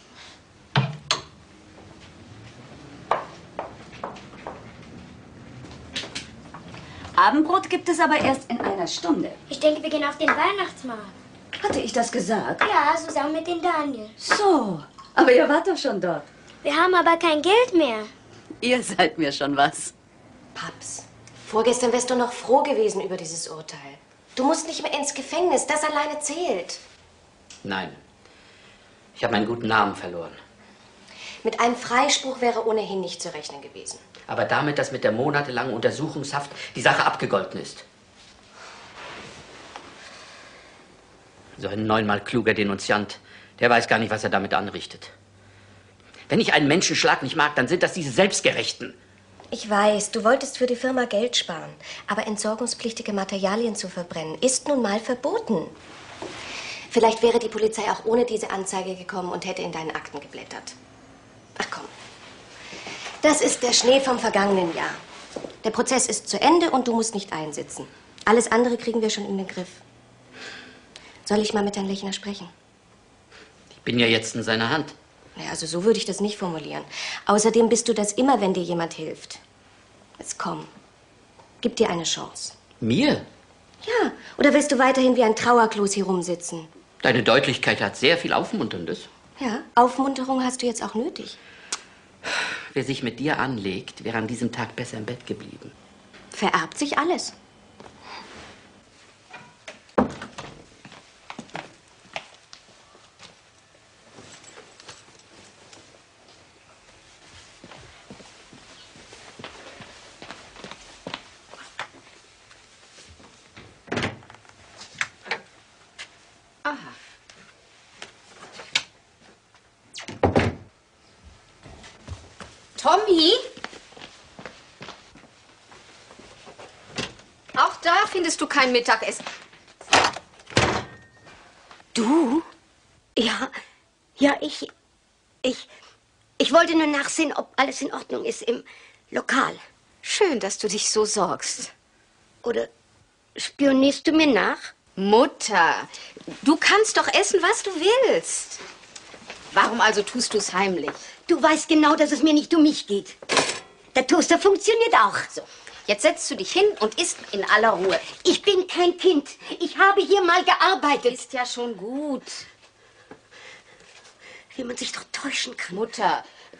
Abendbrot gibt es aber erst in einer Stunde. Ich denke, wir gehen auf den Weihnachtsmarkt. Hatte ich das gesagt? Ja, zusammen mit dem Daniel. So, aber ihr wart doch schon dort. Wir haben aber kein Geld mehr. Ihr seid mir schon was. Paps, vorgestern wärst du noch froh gewesen über dieses Urteil. Du musst nicht mehr ins Gefängnis, das alleine zählt. Nein. Ich habe meinen guten Namen verloren. Mit einem Freispruch wäre ohnehin nicht zu rechnen gewesen. Aber damit, dass mit der monatelangen Untersuchungshaft die Sache abgegolten ist. So ein neunmal kluger Denunziant, der weiß gar nicht, was er damit anrichtet. Wenn ich einen Menschenschlag nicht mag, dann sind das diese Selbstgerechten. Ich weiß, du wolltest für die Firma Geld sparen. Aber entsorgungspflichtige Materialien zu verbrennen, ist nun mal verboten. Vielleicht wäre die Polizei auch ohne diese Anzeige gekommen und hätte in deinen Akten geblättert. Ach komm. Das ist der Schnee vom vergangenen Jahr. Der Prozess ist zu Ende und du musst nicht einsitzen. Alles andere kriegen wir schon in den Griff. Soll ich mal mit Herrn Lechner sprechen? Ich bin ja jetzt in seiner Hand. Ja, also so würde ich das nicht formulieren. Außerdem bist du das immer, wenn dir jemand hilft. Jetzt komm. Gib dir eine Chance. Mir? Ja. Oder willst du weiterhin wie ein Trauerklos hier rumsitzen? Deine Deutlichkeit hat sehr viel Aufmunterndes. Ja, Aufmunterung hast du jetzt auch nötig. Wer sich mit dir anlegt, wäre an diesem Tag besser im Bett geblieben. Vererbt sich alles. Tommy? Auch da findest du kein Mittagessen. Du? Ja, ich wollte nur nachsehen, ob alles in Ordnung ist im Lokal. Schön, dass du dich so sorgst. Oder spionierst du mir nach? Mutter, du kannst doch essen, was du willst. Warum also tust du es heimlich? Du weißt genau, dass es mir nicht um mich geht. Der Toaster funktioniert auch. So, jetzt setzt du dich hin und isst in aller Ruhe. Ich bin kein Kind. Ich habe hier mal gearbeitet. Ist ja schon gut. Wie man sich doch täuschen kann. Mutter.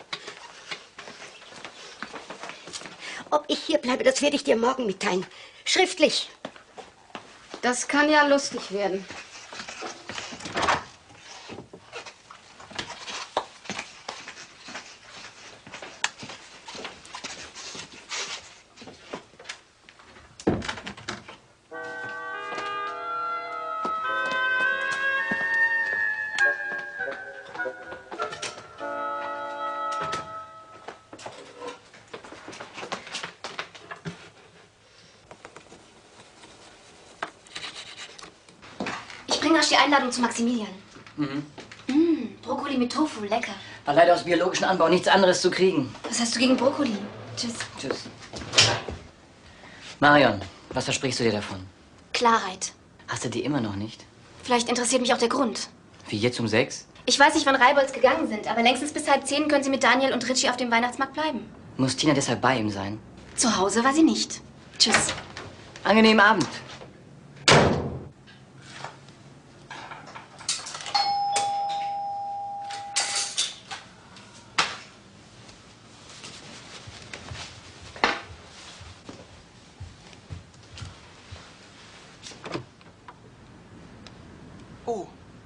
Ob ich hier bleibe, das werde ich dir morgen mitteilen. Schriftlich. Das kann ja lustig werden. Ich bringe euch die Einladung zu Maximilian. Brokkoli mit Tofu, lecker. War leider aus biologischem Anbau nichts anderes zu kriegen. Was hast du gegen Brokkoli? Tschüss. Tschüss. Marion, was versprichst du dir davon? Klarheit. Hast du die immer noch nicht? Vielleicht interessiert mich auch der Grund. Wie jetzt um 6? Ich weiß nicht, wann Reibolds gegangen sind, aber längstens bis 9:30 können Sie mit Daniel und Richie auf dem Weihnachtsmarkt bleiben. Muss Tina deshalb bei ihm sein? Zu Hause war sie nicht. Tschüss. Angenehmen Abend. Oh,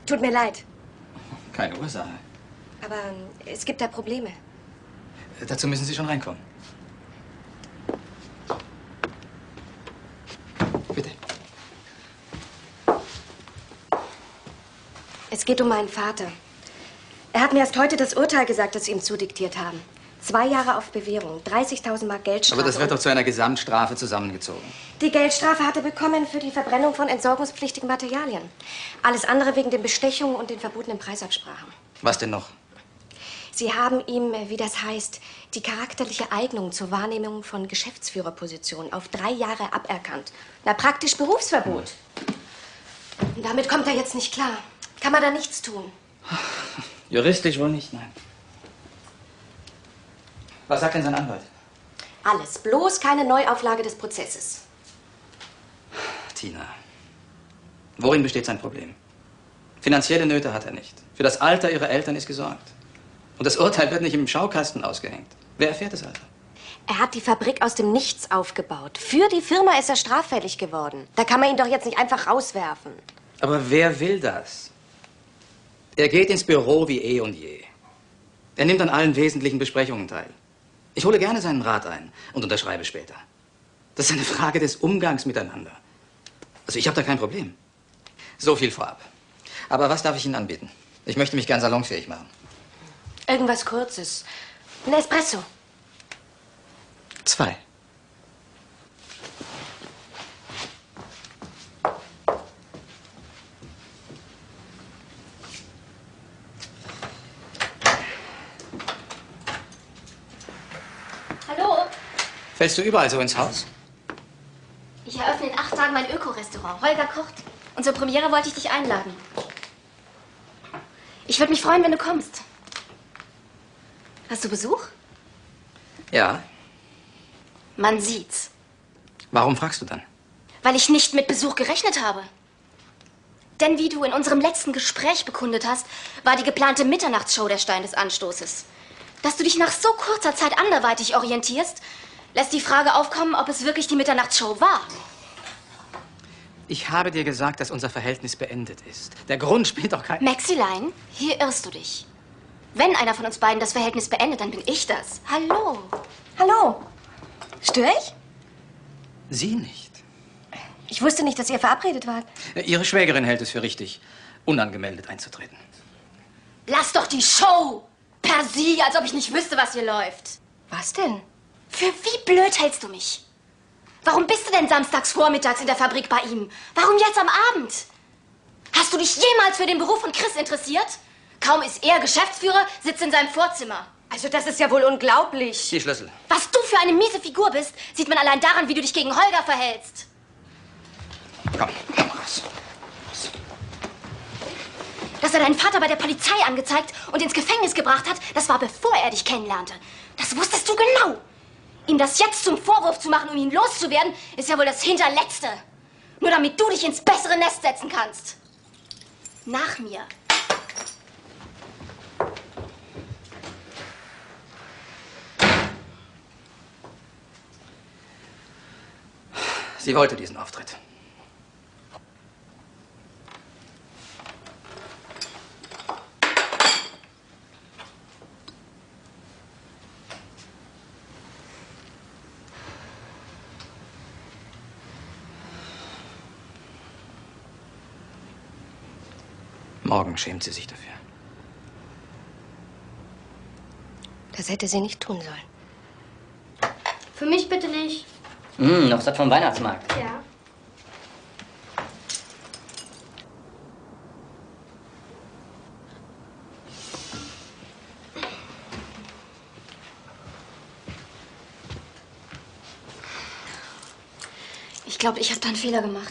Tut mir leid, Keine Ursache. aber es gibt da Probleme. Dazu müssen Sie schon reinkommen. Bitte. Es geht um meinen Vater. Er hat mir erst heute das Urteil gesagt, das Sie ihm zudiktiert haben. 2 Jahre auf Bewährung, 30.000 Mark Geldstrafe. Aber das wird doch zu einer Gesamtstrafe zusammengezogen. Die Geldstrafe hat er bekommen für die Verbrennung von entsorgungspflichtigen Materialien. Alles andere wegen den Bestechungen und den verbotenen Preisabsprachen. Was denn noch? Sie haben ihm, wie das heißt, die charakterliche Eignung zur Wahrnehmung von Geschäftsführerpositionen auf 3 Jahre aberkannt. Na, praktisch Berufsverbot. Und damit kommt er jetzt nicht klar. Kann man da nichts tun? Juristisch wohl nicht, nein. Was sagt denn sein Anwalt? Alles, bloß keine Neuauflage des Prozesses. Tina, worin besteht sein Problem? Finanzielle Nöte hat er nicht. Für das Alter ihrer Eltern ist gesorgt. Und das Urteil wird nicht im Schaukasten ausgehängt. Wer erfährt es also? Er hat die Fabrik aus dem Nichts aufgebaut. Für die Firma ist er straffällig geworden. Da kann man ihn doch jetzt nicht einfach rauswerfen. Aber wer will das? Er geht ins Büro wie eh und je. Er nimmt an allen wesentlichen Besprechungen teil. Ich hole gerne seinen Rat ein und unterschreibe später. Das ist eine Frage des Umgangs miteinander. Also ich habe da kein Problem. So viel vorab. Aber was darf ich Ihnen anbieten? Ich möchte mich gern salonfähig machen. Irgendwas Kurzes. Ein Espresso. 2. Hallo? Fällst du überall so ins Haus? Ich eröffne in 8 Tagen mein Öko-Restaurant. Holger kocht. Und zur Premiere wollte ich dich einladen. Ich würde mich freuen, wenn du kommst. Hast du Besuch? Ja. Man sieht's. Warum fragst du dann? Weil ich nicht mit Besuch gerechnet habe. Denn wie du in unserem letzten Gespräch bekundet hast, war die geplante Mitternachtsshow der Stein des Anstoßes. Dass du dich nach so kurzer Zeit anderweitig orientierst, lässt die Frage aufkommen, ob es wirklich die Mitternachtsshow war. Ich habe dir gesagt, dass unser Verhältnis beendet ist. Der Grund spielt doch kein... Maxilein, hier irrst du dich. Wenn einer von uns beiden das Verhältnis beendet, dann bin ich das. Hallo. Hallo. Störe ich? Sie nicht. Ich wusste nicht, dass ihr verabredet wart. Ihre Schwägerin hält es für richtig, unangemeldet einzutreten. Lass doch die Show! Per Sie, als ob ich nicht wüsste, was hier läuft. Was denn? Für wie blöd hältst du mich? Warum bist du denn samstags vormittags in der Fabrik bei ihm? Warum jetzt am Abend? Hast du dich jemals für den Beruf von Chris interessiert? Kaum ist er Geschäftsführer, sitzt in seinem Vorzimmer. Also das ist ja wohl unglaublich. Die Schlüssel. Was du für eine miese Figur bist, sieht man allein daran, wie du dich gegen Holger verhältst. Komm raus. Dass er deinen Vater bei der Polizei angezeigt und ins Gefängnis gebracht hat, das war bevor er dich kennenlernte. Das wusstest du genau. Ihm das jetzt zum Vorwurf zu machen, um ihn loszuwerden, ist ja wohl das Hinterletzte. Nur damit du dich ins bessere Nest setzen kannst. Nach mir. Sie wollte diesen Auftritt. Morgen schämt sie sich dafür. Das hätte sie nicht tun sollen. Für mich bitte nicht. Noch satt vom Weihnachtsmarkt. Ja. Ich glaube, ich habe da einen Fehler gemacht.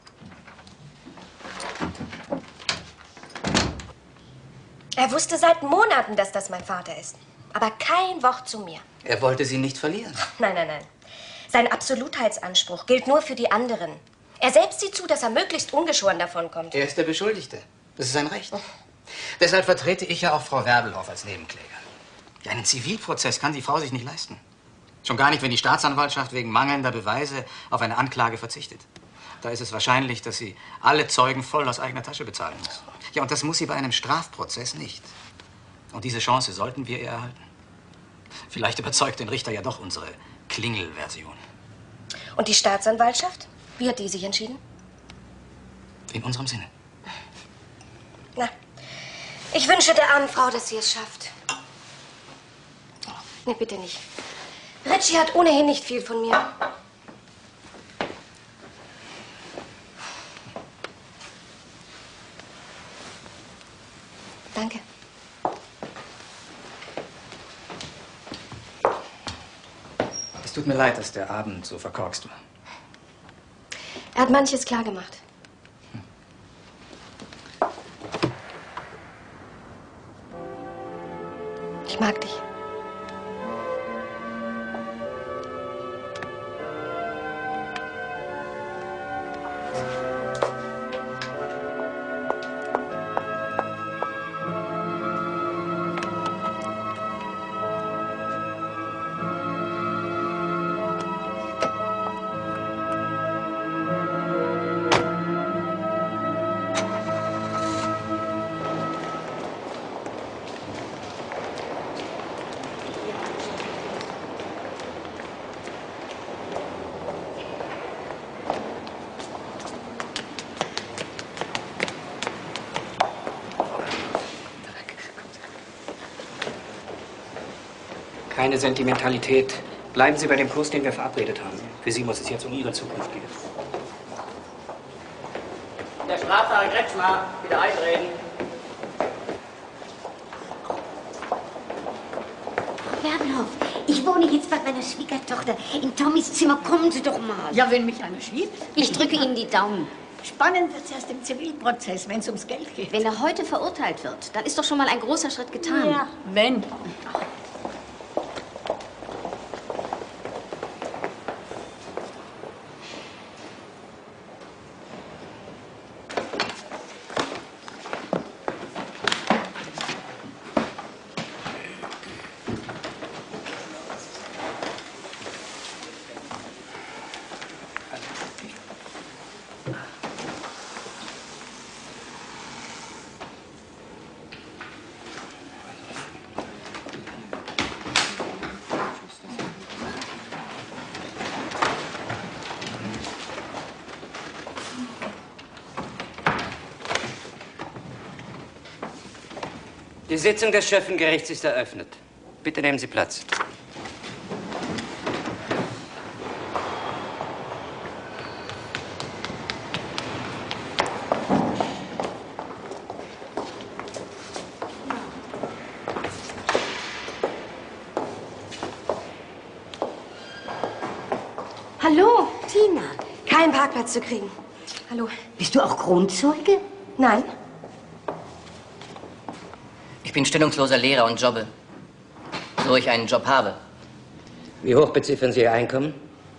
Er wusste seit Monaten, dass das mein Vater ist. Aber kein Wort zu mir. Er wollte sie nicht verlieren. Nein, nein, nein. Sein Absolutheitsanspruch gilt nur für die anderen. Er selbst sieht zu, dass er möglichst ungeschoren davonkommt. Er ist der Beschuldigte. Das ist sein Recht. Deshalb vertrete ich ja auch Frau Werbelhoff als Nebenkläger. Ja, einen Zivilprozess kann die Frau sich nicht leisten. Schon gar nicht, wenn die Staatsanwaltschaft wegen mangelnder Beweise auf eine Anklage verzichtet. Da ist es wahrscheinlich, dass sie alle Zeugen voll aus eigener Tasche bezahlen muss. Ja, und das muss sie bei einem Strafprozess nicht. Und diese Chance sollten wir ihr erhalten. Vielleicht überzeugt den Richter ja doch unsere Klingel-Version. Und die Staatsanwaltschaft? Wie hat die sich entschieden? In unserem Sinne. Na, ich wünsche der armen Frau, dass sie es schafft. Nee, bitte nicht. Richie hat ohnehin nicht viel von mir. Danke. Es tut mir leid, dass der Abend so verkorkst war. Er hat manches klar gemacht. Ich mag dich. Keine Sentimentalität. Bleiben Sie bei dem Kurs, den wir verabredet haben. Für Sie muss es jetzt um Ihre Zukunft gehen. Der Straffahrer Kretschmer, wieder einreden. Bernhof, ich wohne jetzt bei meiner Schwiegertochter in Tommys Zimmer. Kommen Sie doch mal. Ja, wenn mich einer schiebt. Ich drücke Ihnen die Daumen. Spannend wird es erst im Zivilprozess, wenn es ums Geld geht. Wenn er heute verurteilt wird, dann ist doch schon mal ein großer Schritt getan. Ja, wenn. Die Sitzung des Schöffengerichts ist eröffnet. Bitte nehmen Sie Platz. Hallo, Tina. Keinen Parkplatz zu kriegen. Hallo. Bist du auch Kronzeuge? Nein. Ich bin stellungsloser Lehrer und jobbe. So ich einen Job habe. Wie hoch beziffern Sie Ihr Einkommen?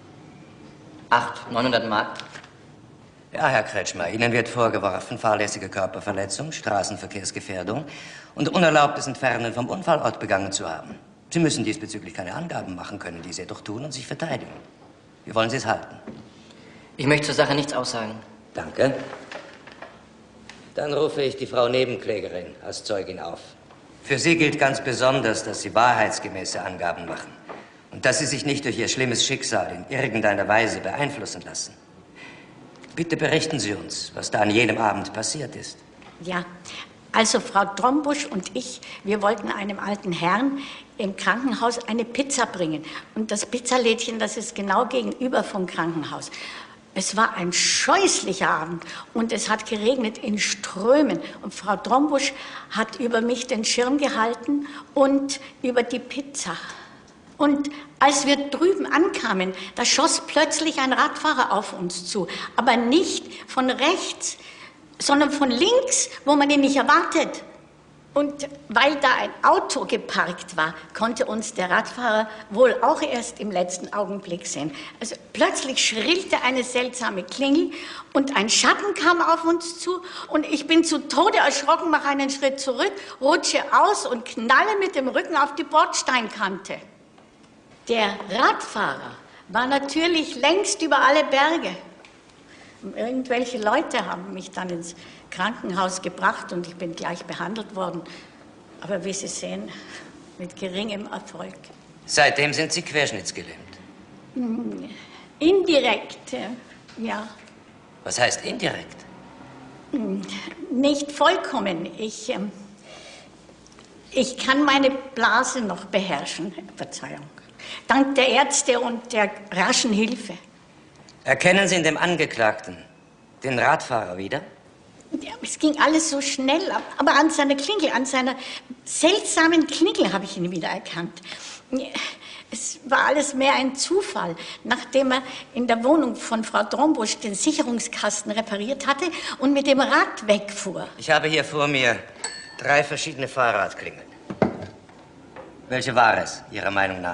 900 Mark. Ja, Herr Kretschmer, Ihnen wird vorgeworfen fahrlässige Körperverletzung, Straßenverkehrsgefährdung und unerlaubtes Entfernen vom Unfallort begangen zu haben. Sie müssen diesbezüglich keine Angaben machen können, die Sie jedoch tun und sich verteidigen. Wie wollen Sie es halten? Ich möchte zur Sache nichts aussagen. Danke. Dann rufe ich die Frau Nebenklägerin als Zeugin auf. Für Sie gilt ganz besonders, dass Sie wahrheitsgemäße Angaben machen und dass Sie sich nicht durch Ihr schlimmes Schicksal in irgendeiner Weise beeinflussen lassen. Bitte berichten Sie uns, was da an jenem Abend passiert ist. Ja, also Frau Trombusch und ich, wir wollten einem alten Herrn im Krankenhaus eine Pizza bringen. Und das Pizzalädchen, das ist genau gegenüber vom Krankenhaus. Es war ein scheußlicher Abend und es hat geregnet in Strömen. Und Frau Trombusch hat über mich den Schirm gehalten und über die Pizza. Und als wir drüben ankamen, da schoss plötzlich ein Radfahrer auf uns zu. Aber nicht von rechts, sondern von links, wo man ihn nicht erwartet. Und weil da ein Auto geparkt war, konnte uns der Radfahrer wohl auch erst im letzten Augenblick sehen. Also plötzlich schrillte eine seltsame Klingel und ein Schatten kam auf uns zu und ich bin zu Tode erschrocken, mache einen Schritt zurück, rutsche aus und knalle mit dem Rücken auf die Bordsteinkante. Der Radfahrer war natürlich längst über alle Berge. Irgendwelche Leute haben mich dann ins Krankenhaus gebracht und ich bin gleich behandelt worden. Aber wie Sie sehen, mit geringem Erfolg. Seitdem sind Sie querschnittsgelähmt. Indirekt, ja. Was heißt indirekt? Nicht vollkommen. Ich kann meine Blase noch beherrschen. Verzeihung. Dank der Ärzte und der raschen Hilfe. Erkennen Sie in dem Angeklagten den Radfahrer wieder? Ja, es ging alles so schnell, aber an seiner Klingel, an seiner seltsamen Klingel habe ich ihn wiedererkannt. Es war alles mehr ein Zufall. Nachdem er in der Wohnung von Frau Drombusch den Sicherungskasten repariert hatte und mit dem Rad wegfuhr. Ich habe hier vor mir 3 verschiedene Fahrradklingeln. Welche war es, Ihrer Meinung nach?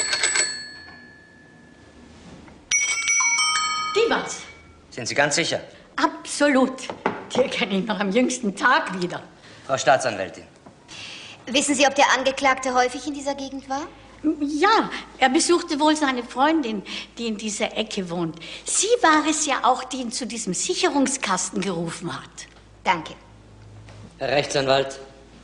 Die war's. Sind Sie ganz sicher? Absolut. Die erkenne ich noch am jüngsten Tag wieder. Frau Staatsanwältin. Wissen Sie, ob der Angeklagte häufig in dieser Gegend war? Ja, er besuchte wohl seine Freundin, die in dieser Ecke wohnt. Sie war es ja auch, die ihn zu diesem Sicherungskasten gerufen hat. Danke. Herr Rechtsanwalt.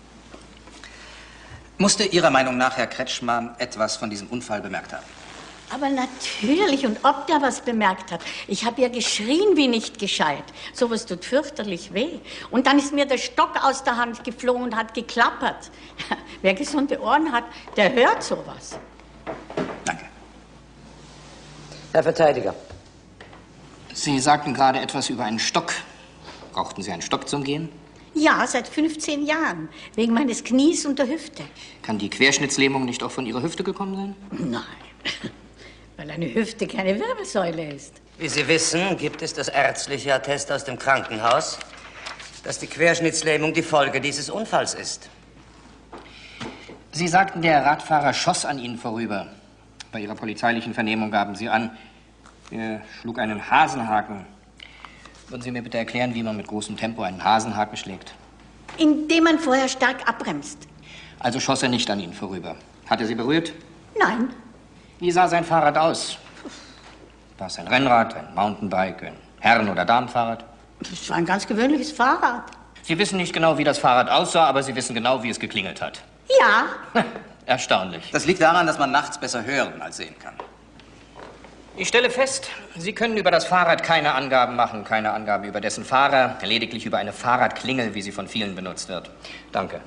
Musste Ihrer Meinung nach Herr Kretschmann etwas von diesem Unfall bemerkt haben? Aber natürlich, und ob der was bemerkt hat. Ich habe ja geschrien wie nicht gescheit. Sowas tut fürchterlich weh. Und dann ist mir der Stock aus der Hand geflogen und hat geklappert. Wer gesunde Ohren hat, der hört sowas. Danke. Herr Verteidiger. Sie sagten gerade etwas über einen Stock. Brauchten Sie einen Stock zum Gehen? Ja, seit 15 Jahren. Wegen meines Knies und der Hüfte. Kann die Querschnittslähmung nicht auch von Ihrer Hüfte gekommen sein? Nein. Weil eine Hüfte keine Wirbelsäule ist. Wie Sie wissen, gibt es das ärztliche Attest aus dem Krankenhaus, dass die Querschnittslähmung die Folge dieses Unfalls ist. Sie sagten, der Radfahrer schoss an Ihnen vorüber. Bei Ihrer polizeilichen Vernehmung gaben Sie an, er schlug einen Hasenhaken. Würden Sie mir bitte erklären, wie man mit großem Tempo einen Hasenhaken schlägt? Indem man vorher stark abbremst. Also schoss er nicht an Ihnen vorüber. Hat er Sie berührt? Nein. Wie sah sein Fahrrad aus? War es ein Rennrad, ein Mountainbike, ein Herren- oder Damenfahrrad? Das war ein ganz gewöhnliches Fahrrad. Sie wissen nicht genau, wie das Fahrrad aussah, aber Sie wissen genau, wie es geklingelt hat. Ja. Erstaunlich. Das liegt daran, dass man nachts besser hören als sehen kann. Ich stelle fest, Sie können über das Fahrrad keine Angaben machen, keine Angaben über dessen Fahrer, lediglich über eine Fahrradklingel, wie sie von vielen benutzt wird. Danke.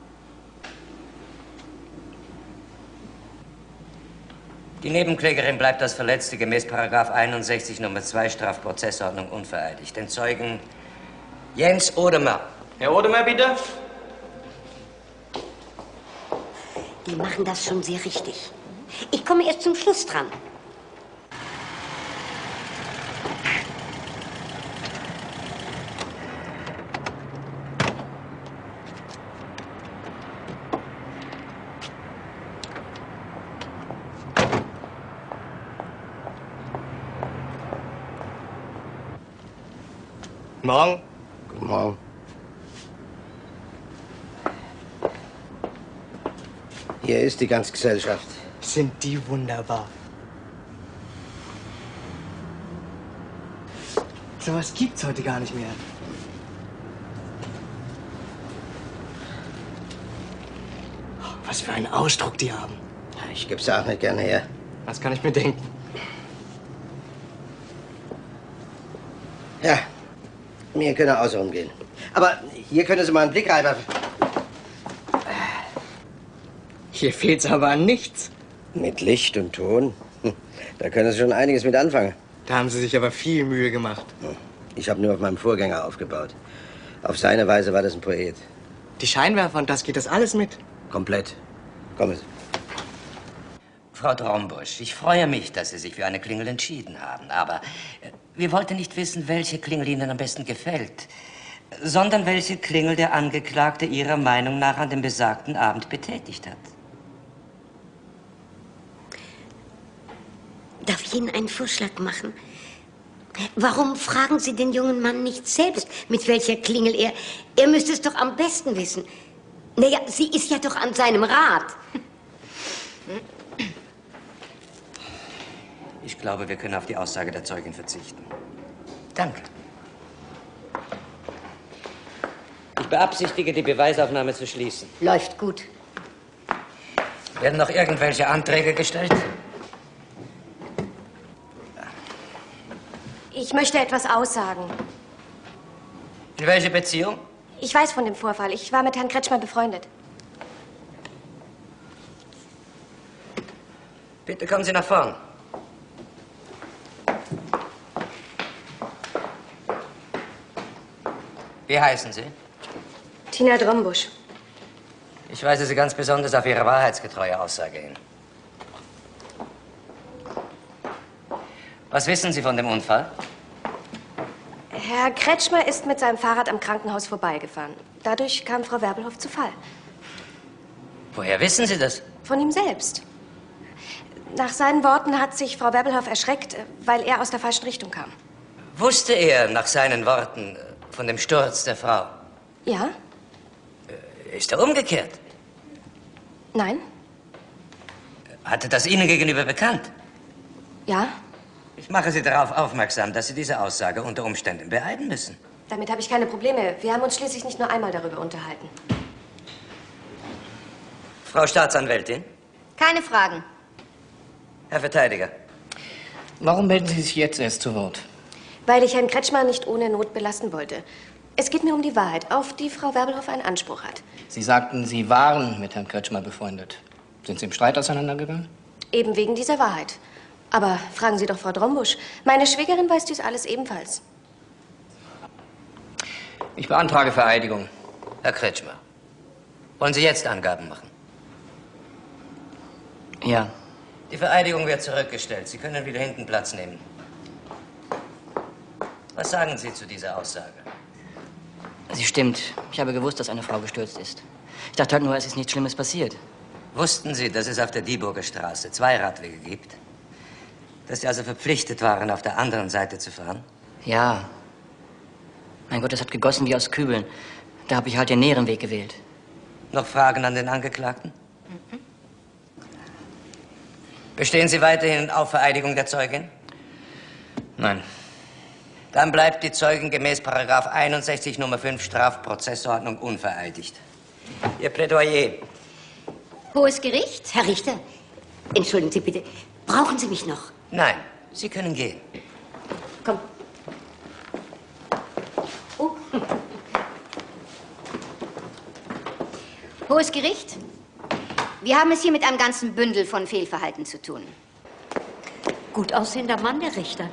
Die Nebenklägerin bleibt als Verletzte gemäß § 61 Nr. 2 Strafprozessordnung unvereidigt. Den Zeugen Jens Odemer. Herr Odemer, bitte. Die machen das schon sehr richtig. Ich komme erst zum Schluss dran. Morgen. Guten Morgen. Hier ist die ganze Gesellschaft. Sind die wunderbar. So was gibt's heute gar nicht mehr. Was für einen Ausdruck die haben. Ich geb's auch nicht gerne her. Was kann ich mir denken? Ja, mir können auch so umgehen. Aber hier können Sie mal einen Blick reinwerfen. Hier fehlt's aber an nichts. Mit Licht und Ton, da können Sie schon einiges mit anfangen. Da haben Sie sich aber viel Mühe gemacht. Ich habe nur auf meinem Vorgänger aufgebaut. Auf seine Weise war das ein Poet. Die Scheinwerfer und das geht das alles mit? Komplett. Kommen Sie. Frau Drombusch, ich freue mich, dass Sie sich für eine Klingel entschieden haben. Aber wir wollten nicht wissen, welche Klingel Ihnen am besten gefällt, sondern welche Klingel der Angeklagte Ihrer Meinung nach an dem besagten Abend betätigt hat. Darf ich Ihnen einen Vorschlag machen? Warum fragen Sie den jungen Mann nicht selbst, mit welcher Klingel er... Er müsste es doch am besten wissen. Naja, sie ist ja doch an seinem Rad. Ich glaube, wir können auf die Aussage der Zeugin verzichten. Danke. Ich beabsichtige, die Beweisaufnahme zu schließen. Läuft gut. Werden noch irgendwelche Anträge gestellt? Ich möchte etwas aussagen. In welche Beziehung? Ich weiß von dem Vorfall. Ich war mit Herrn Kretschmer befreundet. Bitte kommen Sie nach vorn. Wie heißen Sie? Tina Drombusch. Ich weise Sie ganz besonders auf Ihre wahrheitsgetreue Aussage hin. Was wissen Sie von dem Unfall? Herr Kretschmer ist mit seinem Fahrrad am Krankenhaus vorbeigefahren. Dadurch kam Frau Werbelhoff zu Fall. Woher wissen Sie das? Von ihm selbst. Nach seinen Worten hat sich Frau Werbelhoff erschreckt, weil er aus der falschen Richtung kam. Wusste er nach seinen Worten von dem Sturz der Frau? Ja? Ist er umgekehrt? Nein? Hatte das Ihnen gegenüber bekannt? Ja? Ich mache Sie darauf aufmerksam, dass Sie diese Aussage unter Umständen beeiden müssen. Damit habe ich keine Probleme. Wir haben uns schließlich nicht nur einmal darüber unterhalten. Frau Staatsanwältin? Keine Fragen. Herr Verteidiger? Warum melden Sie sich jetzt erst zu Wort? Weil ich Herrn Kretschmer nicht ohne Not belasten wollte. Es geht mir um die Wahrheit, auf die Frau Werbelhoff einen Anspruch hat. Sie sagten, Sie waren mit Herrn Kretschmer befreundet. Sind Sie im Streit auseinandergegangen? Eben wegen dieser Wahrheit. Aber fragen Sie doch Frau Drombusch. Meine Schwägerin weiß dies alles ebenfalls. Ich beantrage Vereidigung. Herr Kretschmer, wollen Sie jetzt Angaben machen? Ja. Die Vereidigung wird zurückgestellt. Sie können wieder hinten Platz nehmen. Was sagen Sie zu dieser Aussage? Sie stimmt. Ich habe gewusst, dass eine Frau gestürzt ist. Ich dachte halt nur, es ist nichts Schlimmes passiert. Wussten Sie, dass es auf der Dieburger Straße 2 Radwege gibt? Dass Sie also verpflichtet waren, auf der anderen Seite zu fahren? Ja. Mein Gott, es hat gegossen wie aus Kübeln. Da habe ich halt den näheren Weg gewählt. Noch Fragen an den Angeklagten? Bestehen Sie weiterhin auf Vereidigung der Zeugin? Nein. Dann bleibt die Zeugin gemäß § 61 Nummer 5 Strafprozessordnung unvereidigt. Ihr Plädoyer. Hohes Gericht? Herr Richter, entschuldigen Sie bitte, brauchen Sie mich noch? Nein, Sie können gehen. Komm. Oh. Hohes Gericht, wir haben es hier mit einem ganzen Bündel von Fehlverhalten zu tun. Gut aussehender Mann, der Richter.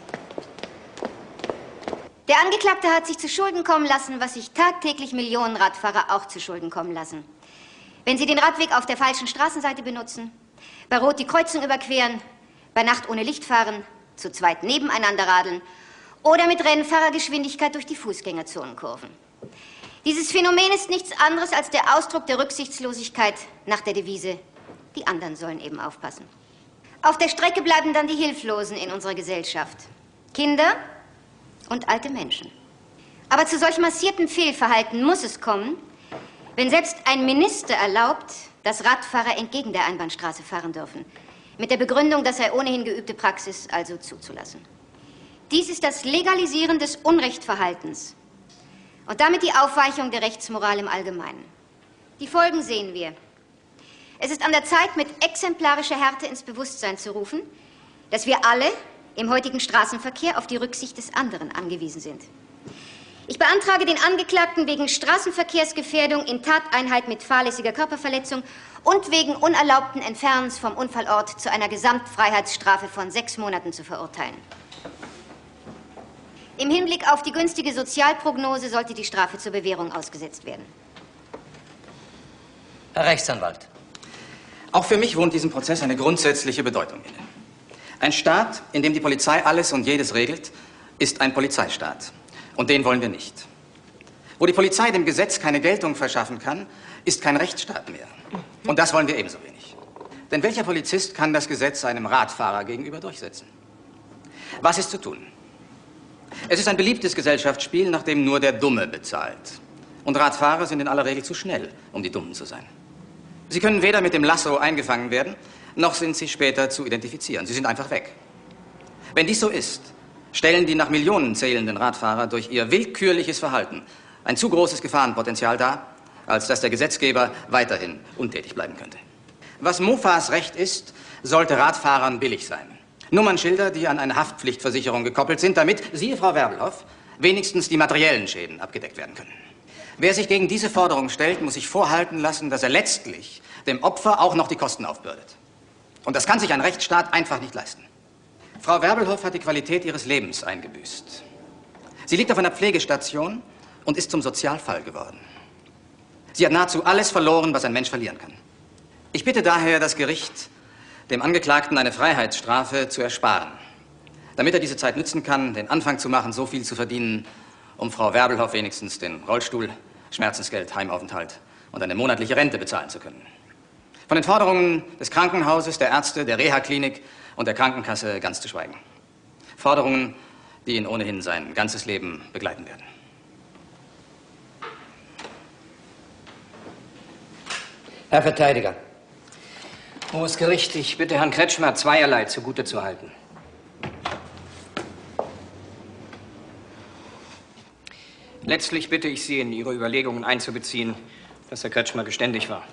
Der Angeklagte hat sich zu Schulden kommen lassen, was sich tagtäglich Millionen Radfahrer auch zu Schulden kommen lassen. Wenn sie den Radweg auf der falschen Straßenseite benutzen, bei Rot die Kreuzung überqueren, bei Nacht ohne Licht fahren, zu zweit nebeneinander radeln oder mit Rennfahrergeschwindigkeit durch die Fußgängerzonen kurven. Dieses Phänomen ist nichts anderes als der Ausdruck der Rücksichtslosigkeit nach der Devise, die anderen sollen eben aufpassen. Auf der Strecke bleiben dann die Hilflosen in unserer Gesellschaft. Kinder und alte Menschen. Aber zu solch massiertem Fehlverhalten muss es kommen, wenn selbst ein Minister erlaubt, dass Radfahrer entgegen der Einbahnstraße fahren dürfen. Mit der Begründung, das sei ohnehin geübte Praxis, also zuzulassen. Dies ist das Legalisieren des Unrechtverhaltens und damit die Aufweichung der Rechtsmoral im Allgemeinen. Die Folgen sehen wir. Es ist an der Zeit, mit exemplarischer Härte ins Bewusstsein zu rufen, dass wir alle im heutigen Straßenverkehr auf die Rücksicht des anderen angewiesen sind. Ich beantrage den Angeklagten wegen Straßenverkehrsgefährdung in Tateinheit mit fahrlässiger Körperverletzung und wegen unerlaubten Entfernens vom Unfallort zu einer Gesamtfreiheitsstrafe von 6 Monaten zu verurteilen. Im Hinblick auf die günstige Sozialprognose sollte die Strafe zur Bewährung ausgesetzt werden. Herr Rechtsanwalt. Auch für mich wohnt diesem Prozess eine grundsätzliche Bedeutung inne. Ein Staat, in dem die Polizei alles und jedes regelt, ist ein Polizeistaat. Und den wollen wir nicht. Wo die Polizei dem Gesetz keine Geltung verschaffen kann, ist kein Rechtsstaat mehr. Und das wollen wir ebenso wenig. Denn welcher Polizist kann das Gesetz einem Radfahrer gegenüber durchsetzen? Was ist zu tun? Es ist ein beliebtes Gesellschaftsspiel, nach dem nur der Dumme bezahlt. Und Radfahrer sind in aller Regel zu schnell, um die Dummen zu sein. Sie können weder mit dem Lasso eingefangen werden, noch sind sie später zu identifizieren. Sie sind einfach weg. Wenn dies so ist, stellen die nach Millionen zählenden Radfahrer durch ihr willkürliches Verhalten ein zu großes Gefahrenpotenzial dar, als dass der Gesetzgeber weiterhin untätig bleiben könnte. Was Mofas Recht ist, sollte Radfahrern billig sein. Nummernschilder, die an eine Haftpflichtversicherung gekoppelt sind, damit, siehe Frau Werbelhoff, wenigstens die materiellen Schäden abgedeckt werden können. Wer sich gegen diese Forderung stellt, muss sich vorhalten lassen, dass er letztlich dem Opfer auch noch die Kosten aufbürdet. Und das kann sich ein Rechtsstaat einfach nicht leisten. Frau Werbelhoff hat die Qualität ihres Lebens eingebüßt. Sie liegt auf einer Pflegestation und ist zum Sozialfall geworden. Sie hat nahezu alles verloren, was ein Mensch verlieren kann. Ich bitte daher das Gericht, dem Angeklagten eine Freiheitsstrafe zu ersparen, damit er diese Zeit nützen kann, den Anfang zu machen, so viel zu verdienen, um Frau Werbelhoff wenigstens den Rollstuhl, Schmerzensgeld, Heimaufenthalt und eine monatliche Rente bezahlen zu können. Von den Forderungen des Krankenhauses, der Ärzte, der Reha-Klinik und der Krankenkasse ganz zu schweigen. Forderungen, die ihn ohnehin sein ganzes Leben begleiten werden. Herr Verteidiger. Hohes Gericht, ich bitte Herrn Kretschmer, zweierlei zugute zu halten. Letztlich bitte ich Sie, in Ihre Überlegungen einzubeziehen, dass Herr Kretschmer geständig war.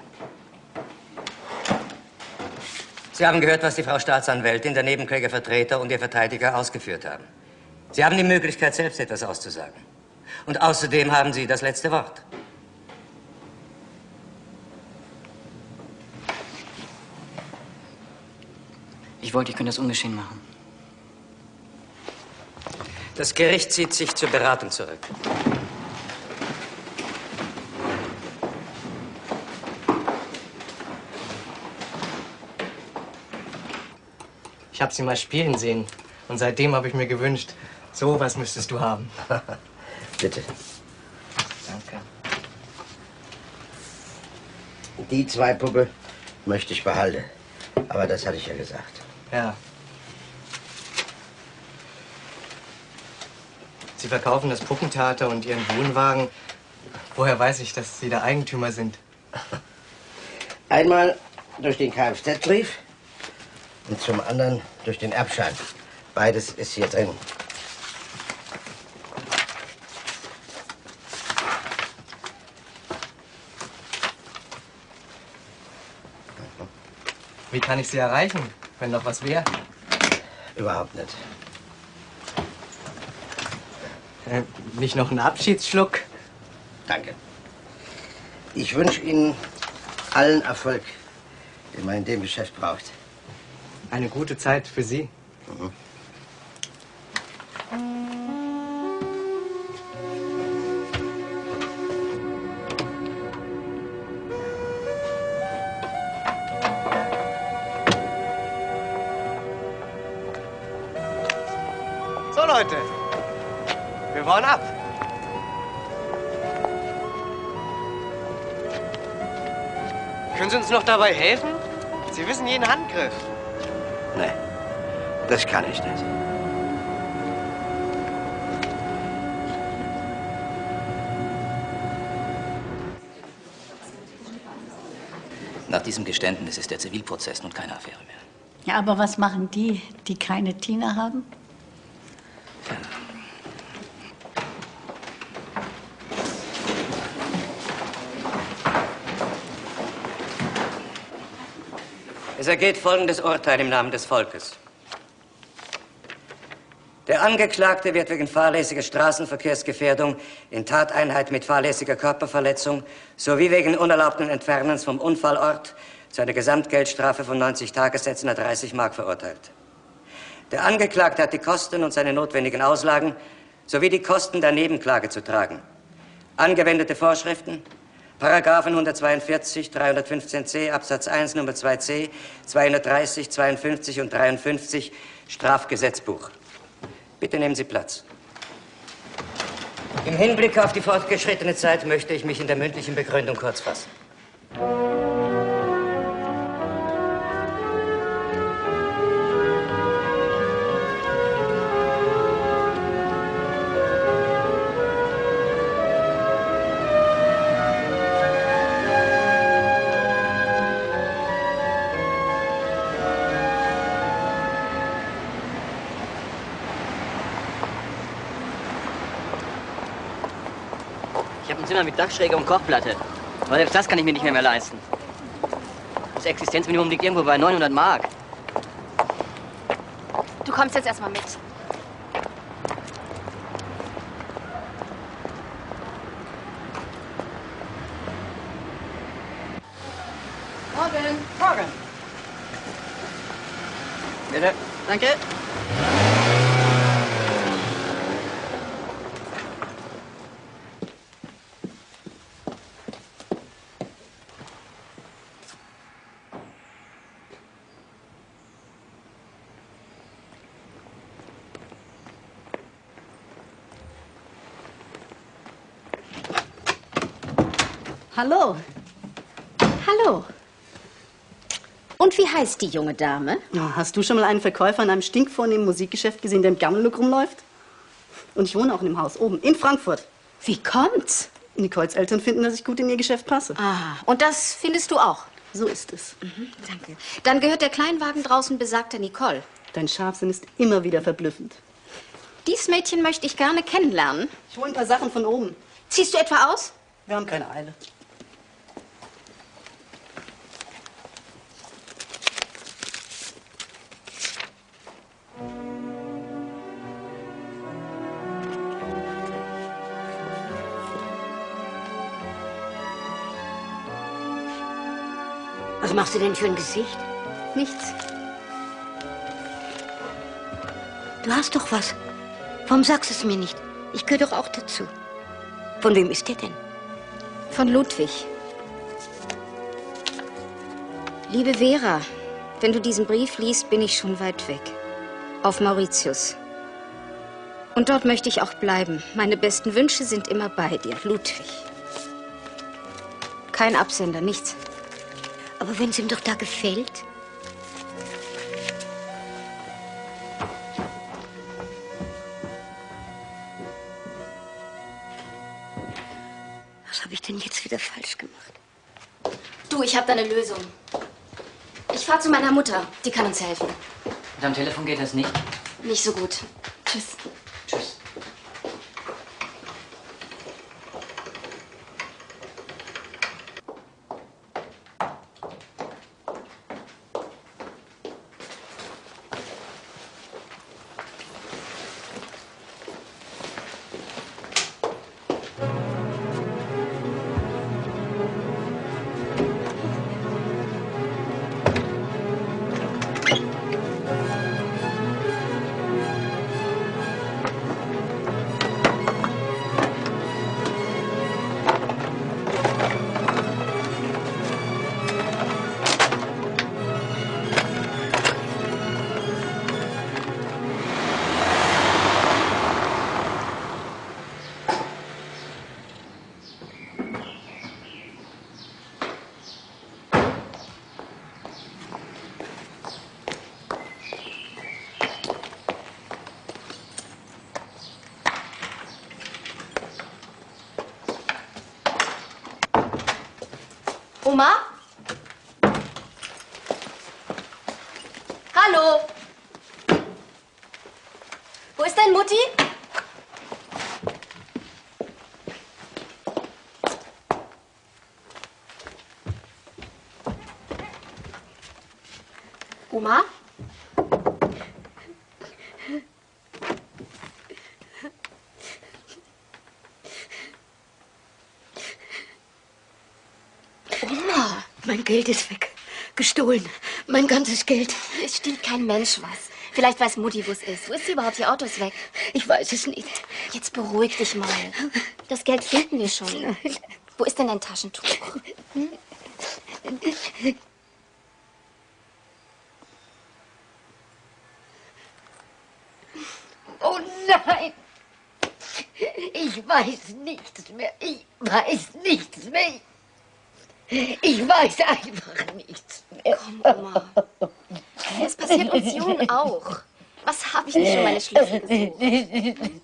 Sie haben gehört, was die Frau Staatsanwältin, der Nebenklägervertreter und Ihr Verteidiger ausgeführt haben. Sie haben die Möglichkeit, selbst etwas auszusagen. Und außerdem haben Sie das letzte Wort. Ich wollte, ich könnte das ungeschehen machen. Das Gericht zieht sich zur Beratung zurück. Ich habe sie mal spielen sehen. Und seitdem habe ich mir gewünscht, sowas müsstest du haben. Bitte. Danke. Die zwei Puppe möchte ich behalten. Aber das hatte ich ja gesagt. Ja. Sie verkaufen das Puppentheater und Ihren Wohnwagen. Woher weiß ich, dass Sie der Eigentümer sind? Einmal durch den Kfz-Brief und zum anderen durch den Erbschein. Beides ist hier drin. Wie kann ich Sie erreichen, wenn noch was wäre? Überhaupt nicht. Nicht noch einen Abschiedsschluck? Danke. Ich wünsche Ihnen allen Erfolg, den man in dem Geschäft braucht. Eine gute Zeit für Sie. Mhm. So, Leute. Wir wollen ab. Können Sie uns noch dabei helfen? Sie wissen jeden Handgriff. Nee, das kann ich nicht. Nach diesem Geständnis ist der Zivilprozess nun keine Affäre mehr. Ja, aber was machen die, die keine Tina haben? Es ergeht folgendes Urteil im Namen des Volkes. Der Angeklagte wird wegen fahrlässiger Straßenverkehrsgefährdung in Tateinheit mit fahrlässiger Körperverletzung sowie wegen unerlaubten Entfernens vom Unfallort zu einer Gesamtgeldstrafe von 90 Tagessätzen à 30 Mark verurteilt. Der Angeklagte hat die Kosten und seine notwendigen Auslagen sowie die Kosten der Nebenklage zu tragen. Angewendete Vorschriften: Paragraphen 142, 315c Absatz 1 Nummer 2c, 230, 52 und 53 Strafgesetzbuch. Bitte nehmen Sie Platz. Im Hinblick auf die fortgeschrittene Zeit möchte ich mich in der mündlichen Begründung kurz fassen. habe ein Zimmer mit Dachschräge und Kochplatte. Aber selbst das kann ich mir nicht mehr leisten. Das Existenzminimum liegt irgendwo bei 900 Mark. Du kommst jetzt erstmal mit. Morgen. Morgen. Bitte. Danke. Hallo. Hallo. Und wie heißt die junge Dame? Na, hast du schon mal einen Verkäufer in einem stinkvornehmen Musikgeschäft gesehen, der im Gammellook rumläuft? Und ich wohne auch in dem Haus oben, in Frankfurt. Wie kommt's? Nicoles Eltern finden, dass ich gut in ihr Geschäft passe. Aha. Und das findest du auch? So ist es. Danke. Dann gehört der Kleinwagen draußen besagter Nicole. Dein Scharfsinn ist immer wieder verblüffend. Dies Mädchen möchte ich gerne kennenlernen. Ich hole ein paar Sachen von oben. Ziehst du etwa aus? Wir haben keine Eile. Was machst du denn für ein Gesicht? Nichts. Du hast doch was. Warum sagst du es mir nicht? Ich gehöre doch auch dazu. Von wem ist der denn? Von Ludwig. Liebe Vera, wenn du diesen Brief liest, bin ich schon weit weg. Auf Mauritius. Und dort möchte ich auch bleiben. Meine besten Wünsche sind immer bei dir, Ludwig. Kein Absender, nichts. Aber wenn es ihm doch da gefällt? Was habe ich denn jetzt wieder falsch gemacht? Du, ich habe da eine Lösung. Ich fahre zu meiner Mutter. Die kann uns helfen. Und am Telefon geht das nicht? Nicht so gut. Tschüss. Tschüss. Oma? Hallo? Wo ist dein Mutti? Oma? Oma, mein Geld ist weg. Gestohlen. Mein ganzes Geld. Es stiehlt kein Mensch was. Vielleicht weiß Mutti, wo es ist. Wo ist sie überhaupt? Ihr Auto ist weg. Ich weiß es nicht. Jetzt beruhig dich mal. Das Geld finden wir schon. Wo ist denn dein Taschentuch? Hm? Oh nein! Ich weiß nichts mehr. Ich weiß nichts mehr. Ich weiß einfach nichts mehr. Komm, Oma. Es passiert uns Jungen auch. Was habe ich nicht schon meine Schlüssel gesucht?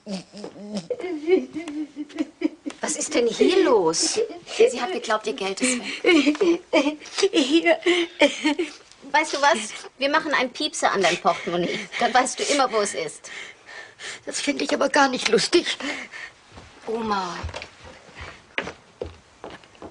Was ist denn hier los? Sie hat geglaubt, ihr Geld ist weg. Hier. Weißt du was? Wir machen einen Piepser an dein Portemonnaie. Dann weißt du immer, wo es ist. Das finde ich aber gar nicht lustig. Oma.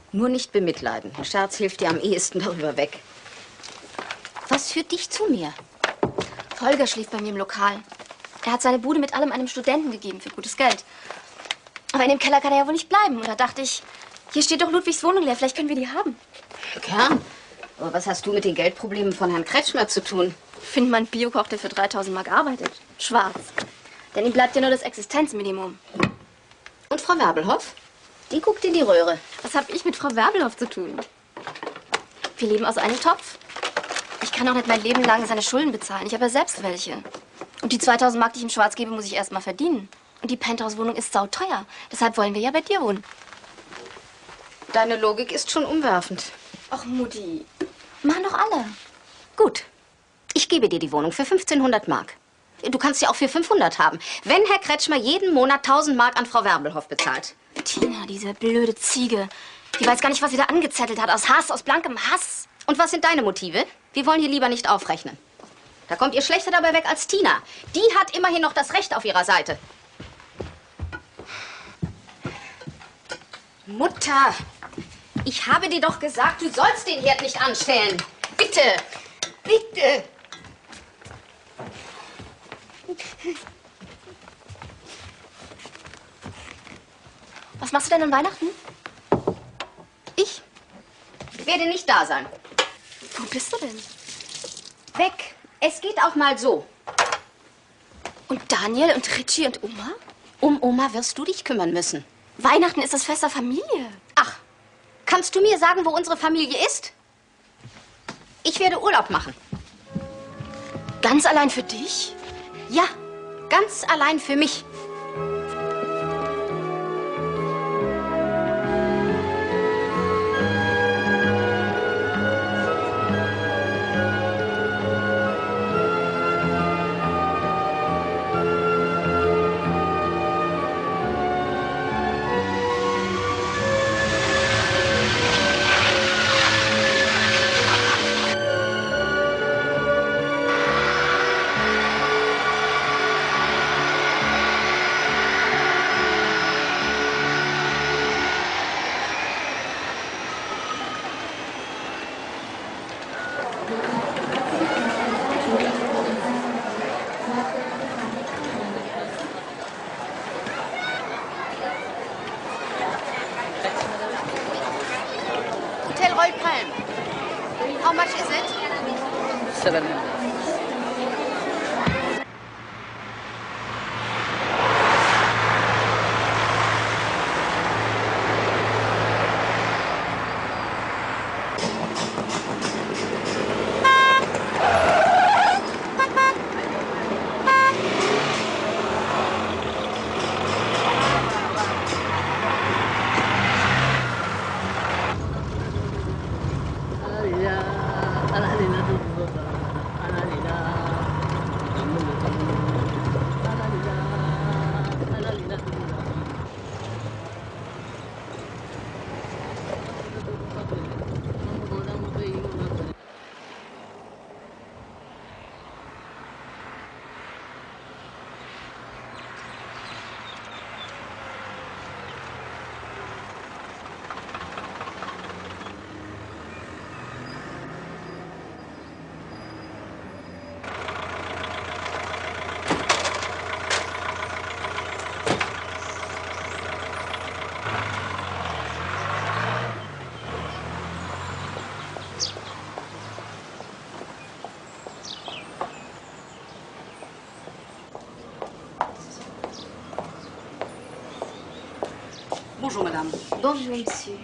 Nur nicht bemitleiden. Ein Scherz hilft dir am ehesten darüber weg. Was führt dich zu mir? Volker schläft bei mir im Lokal. Er hat seine Bude mit allem einem Studenten gegeben für gutes Geld. Aber in dem Keller kann er ja wohl nicht bleiben. Und da dachte ich, hier steht doch Ludwigs Wohnung leer. Vielleicht können wir die haben. Gern. Aber was hast du mit den Geldproblemen von Herrn Kretschmer zu tun? Find mal einen Biokoch, der für 3.000 Mark arbeitet. Schwarz. Denn ihm bleibt ja nur das Existenzminimum. Und Frau Werbelhoff? Die guckt in die Röhre. Was habe ich mit Frau Werbelhoff zu tun? Wir leben aus einem Topf. Ich kann auch nicht mein Leben lang seine Schulden bezahlen. Ich habe ja selbst welche. Und die 2.000 Mark, die ich ihm schwarz gebe, muss ich erst mal verdienen. Und die Penthouse-Wohnung ist sauteuer. Deshalb wollen wir ja bei dir wohnen. Deine Logik ist schon umwerfend. Ach, Mutti. Machen doch alle. Gut. Ich gebe dir die Wohnung für 1.500 Mark. Du kannst sie auch für 500 haben, wenn Herr Kretschmer jeden Monat 1.000 Mark an Frau Werbelhoff bezahlt. Tina, diese blöde Ziege. Die weiß gar nicht, was sie da angezettelt hat. Aus Hass, aus blankem Hass. Und was sind deine Motive? Wir wollen hier lieber nicht aufrechnen. Da kommt ihr schlechter dabei weg als Tina. Die hat immerhin noch das Recht auf ihrer Seite. Mutter, ich habe dir doch gesagt, du sollst den Herd nicht anstellen. Bitte, bitte. Was machst du denn an Weihnachten? Ich werde nicht da sein. Wo bist du denn? Weg. Es geht auch mal so. Und Daniel und Richie und Oma? Um Oma wirst du dich kümmern müssen. Weihnachten ist das Fest der Familie. Ach, kannst du mir sagen, wo unsere Familie ist? Ich werde Urlaub machen. Ganz allein für dich? Ja, ganz allein für mich. Hotel Royal Palm. How much is it? 700. Bonjour, Madame. Bonjour, Monsieur.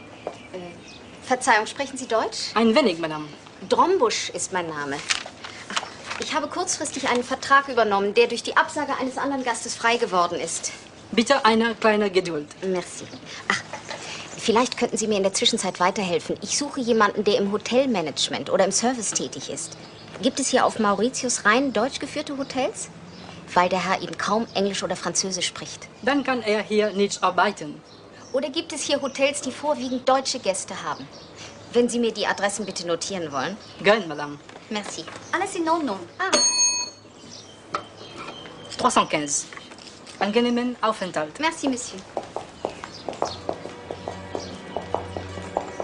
Verzeihung, sprechen Sie Deutsch? Ein wenig, Madame. Drombusch ist mein Name. Ach, ich habe kurzfristig einen Vertrag übernommen, der durch die Absage eines anderen Gastes frei geworden ist. Bitte eine kleine Geduld. Merci. Ach, vielleicht könnten Sie mir in der Zwischenzeit weiterhelfen. Ich suche jemanden, der im Hotelmanagement oder im Service tätig ist. Gibt es hier auf Mauritius rein deutsch geführte Hotels? Weil der Herr eben kaum Englisch oder Französisch spricht. Dann kann er hier nicht arbeiten. Oder gibt es hier Hotels, die vorwiegend deutsche Gäste haben? Wenn Sie mir die Adressen bitte notieren wollen. Gern, Madame. Merci. Alles in Ordnung. 315. Angenehmen Aufenthalt. Merci, Monsieur.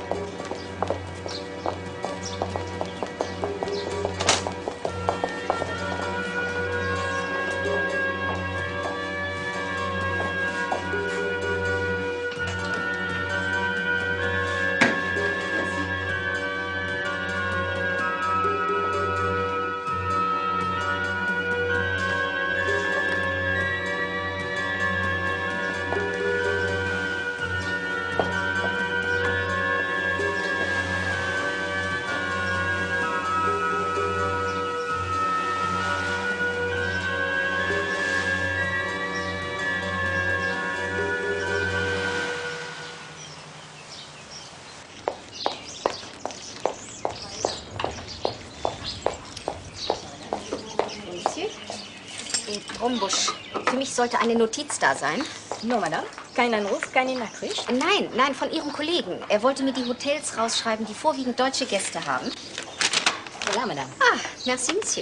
Brombusch, für mich sollte eine Notiz da sein. No, Madame. Kein Anruf, keine Nachricht? Nein, von Ihrem Kollegen. Er wollte mir die Hotels rausschreiben, die vorwiegend deutsche Gäste haben. Voilà, Madame. Ah, merci, Monsieur.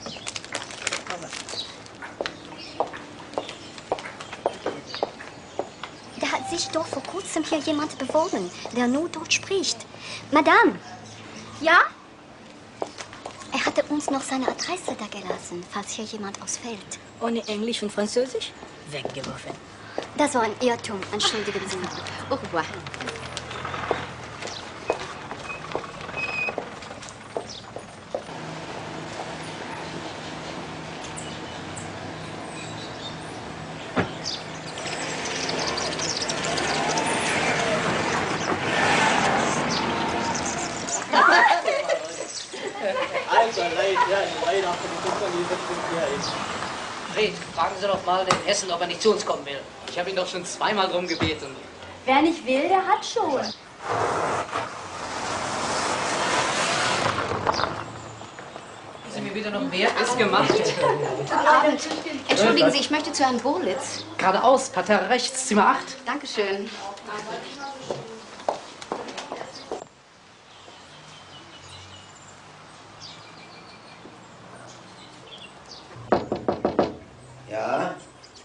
Da hat sich doch vor kurzem hier jemand beworben, der nur Deutsch spricht. Madame. Ja? Er hatte uns noch seine Adresse da gelassen, falls hier jemand ausfällt. Ohne Englisch und Französisch? Weggeworfen. Das war ein Irrtum. Entschuldigen Sie. Au revoir. Fred, fragen Sie doch mal den Hessen, ob er nicht zu uns kommen will. Ich habe ihn doch schon zweimal drum gebeten. Wer nicht will, der hat schon. Ist mir wieder noch wer ist gemacht? Guten Abend. Entschuldigen Sie, ich möchte zu Herrn Burlitz. Geradeaus, Parterre rechts, Zimmer 8. Dankeschön. Ja?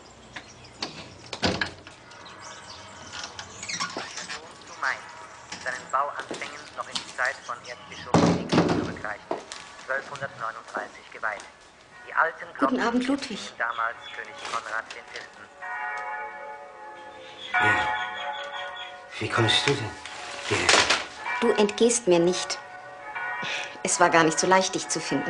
Seinen Bauanfängen noch in die Zeit von Erzbischof Nikel zurückreicht. 1239 geweiht. Die alten Guten Abend, Ludwig. Damals König Konrad V. Ja. Wie kommst du denn hierher? Du entgehst mir nicht. Es war gar nicht so leicht, dich zu finden.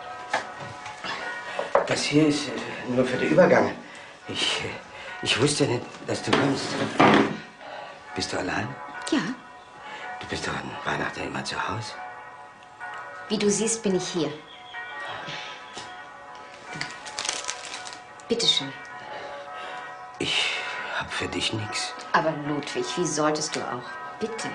Das hier ist nur für den Übergang. Ich wusste nicht, dass du kommst. Bist du allein? Ja. Du bist doch an Weihnachten immer zu Hause. Wie du siehst, bin ich hier. Bitte schön. Ich hab für dich nichts. Aber Ludwig, wie solltest du auch? Bitte.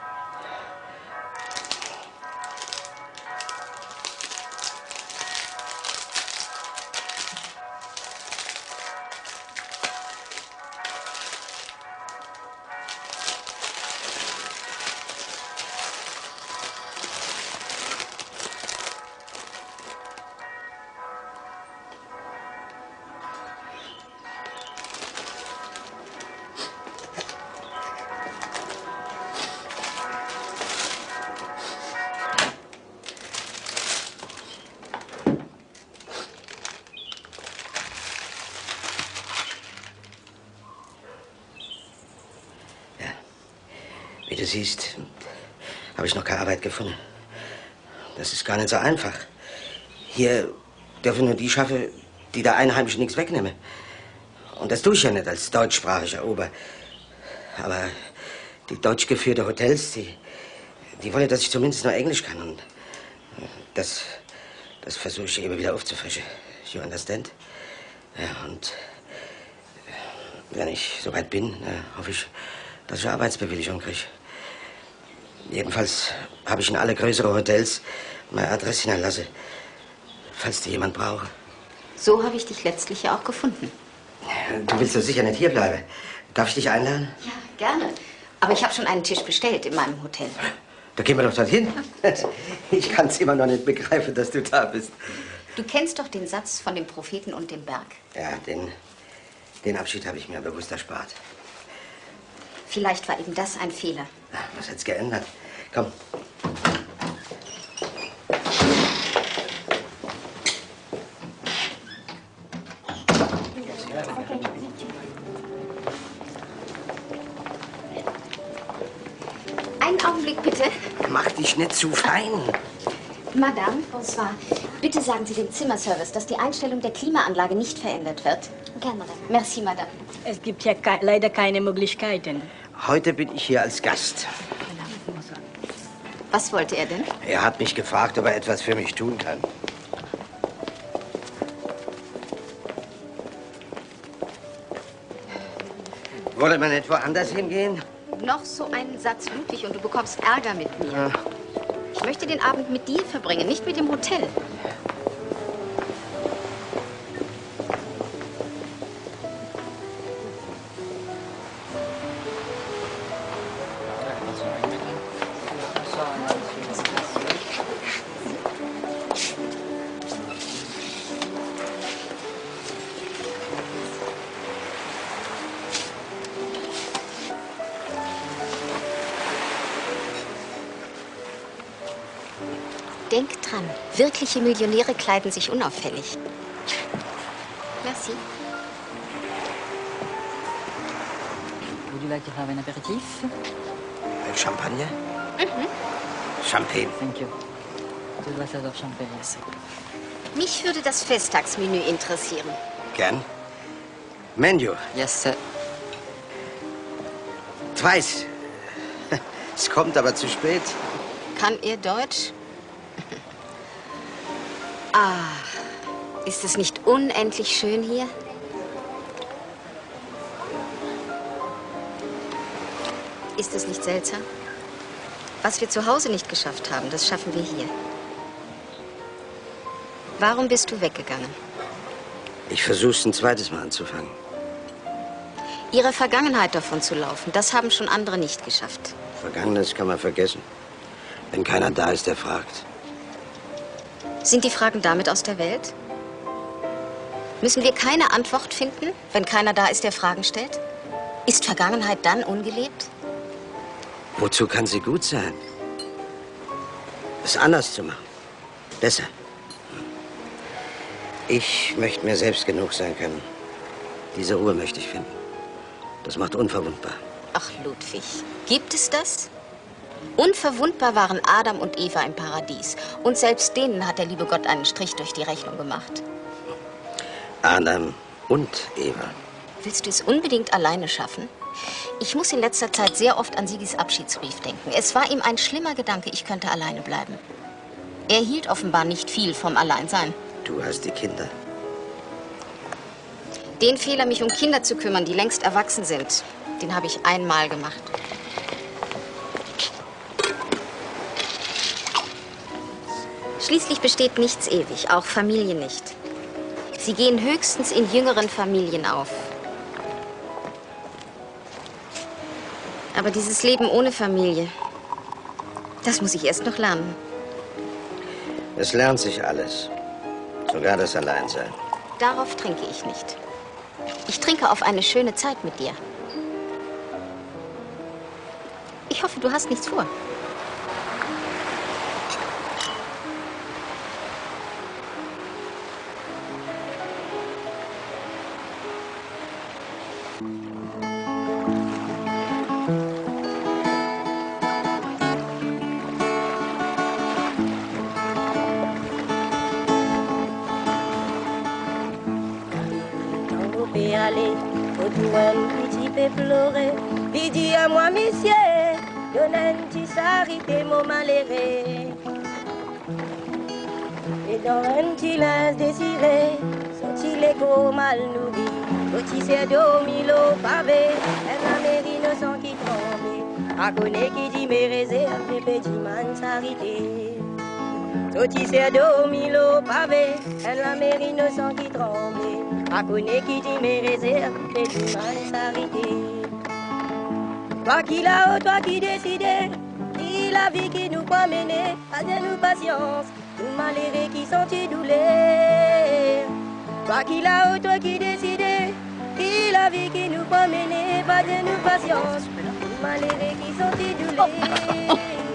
Wie du siehst, habe ich noch keine Arbeit gefunden. Das ist gar nicht so einfach. Hier dürfen nur die schaffen, die der Einheimischen nichts wegnehmen. Und das tue ich ja nicht als deutschsprachiger Ober. Aber die deutsch geführten Hotels, die wollen, dass ich zumindest nur Englisch kann. Und das versuche ich eben wieder aufzufrischen. You understand? Ja, und wenn ich soweit bin, hoffe ich, dass ich eine Arbeitsbewilligung kriege. Jedenfalls habe ich in alle größeren Hotels meine Adresse hinterlassen, falls die jemand braucht. So habe ich dich letztlich ja auch gefunden. Du willst doch sicher nicht hierbleiben. Darf ich dich einladen? Ja, gerne. Aber ich habe schon einen Tisch bestellt in meinem Hotel. Da gehen wir doch dorthin. Ich kann es immer noch nicht begreifen, dass du da bist. Du kennst doch den Satz von dem Propheten und dem Berg. Ja, den Abschied habe ich mir bewusst erspart. Vielleicht war eben das ein Fehler. Was hat's geändert? Komm. Einen Augenblick, bitte. Mach dich nicht zu fein. Madame, bonsoir. Bitte sagen Sie dem Zimmerservice, dass die Einstellung der Klimaanlage nicht verändert wird. Gerne, Madame. Merci, Madame. Es gibt ja leider keine Möglichkeiten. Heute bin ich hier als Gast. Was wollte er denn? Er hat mich gefragt, ob er etwas für mich tun kann. Wollte man nicht woanders hingehen? Noch so einen Satz, Ludwig, und du bekommst Ärger mit mir. Ja. Ich möchte den Abend mit dir verbringen, nicht mit dem Hotel. dran. Wirkliche Millionäre kleiden sich unauffällig. Merci. Would you like to have an aperitif? Ein Champagner? Mhm. Champagne. Thank you. 2 glasses of champagne, yes. Mich würde das Festtagsmenü interessieren. Gern. Menu. Yes, sir. Weiß. Es kommt aber zu spät. Kann er Deutsch? Ah, ist es nicht unendlich schön hier? Ist es nicht seltsam? Was wir zu Hause nicht geschafft haben, das schaffen wir hier. Warum bist du weggegangen? Ich versuch's ein zweites Mal anzufangen. Ihre Vergangenheit davon zu laufen, das haben schon andere nicht geschafft. Vergangenes kann man vergessen. Wenn keiner da ist, der fragt. Sind die Fragen damit aus der Welt? Müssen wir keine Antwort finden, wenn keiner da ist, der Fragen stellt? Ist Vergangenheit dann ungelebt? Wozu kann sie gut sein? Es anders zu machen. Besser. Ich möchte mir selbst genug sein können. Diese Ruhe möchte ich finden. Das macht unverwundbar. Ach, Ludwig, gibt es das? Unverwundbar waren Adam und Eva im Paradies. Und selbst denen hat der liebe Gott einen Strich durch die Rechnung gemacht. Adam und Eva. Willst du es unbedingt alleine schaffen? Ich muss in letzter Zeit sehr oft an Sigis Abschiedsbrief denken. Es war ihm ein schlimmer Gedanke, ich könnte alleine bleiben. Er hielt offenbar nicht viel vom Alleinsein. Du hast die Kinder. Den Fehler, mich um Kinder zu kümmern, die längst erwachsen sind, den habe ich einmal gemacht. Schließlich besteht nichts ewig, auch Familie nicht. Sie gehen höchstens in jüngeren Familien auf. Aber dieses Leben ohne Familie, das muss ich erst noch lernen. Es lernt sich alles. Sogar das Alleinsein. Darauf trinke ich nicht. Ich trinke auf eine schöne Zeit mit dir. Ich hoffe, du hast nichts vor. Aller, autour un petit peu pleurer. Il dit à moi, monsieur, donnez un petit sarité, mon malheureux. Et dans un petit linge désiré, sorti les gros mal nourris. Petit c'est dormi l'eau pavé, un amérine sans qui tremble. À connaître qui dit mes réserves, mes petits man sarité. Petit c'est dormi l'eau pavé, un amérine sans qui tremble. À connaître qui dit mes réserves, et du mal s'arrêter. Toi qui là-haut, toi qui décidais, qui la vie qui nous promenait, pas de nous patience, nous malheureux qui sont douleurs. Toi qui là-haut, toi qui décidais, qui la vie qui nous promenait, pas de nous patience, nous malheureux qui sont douleurs.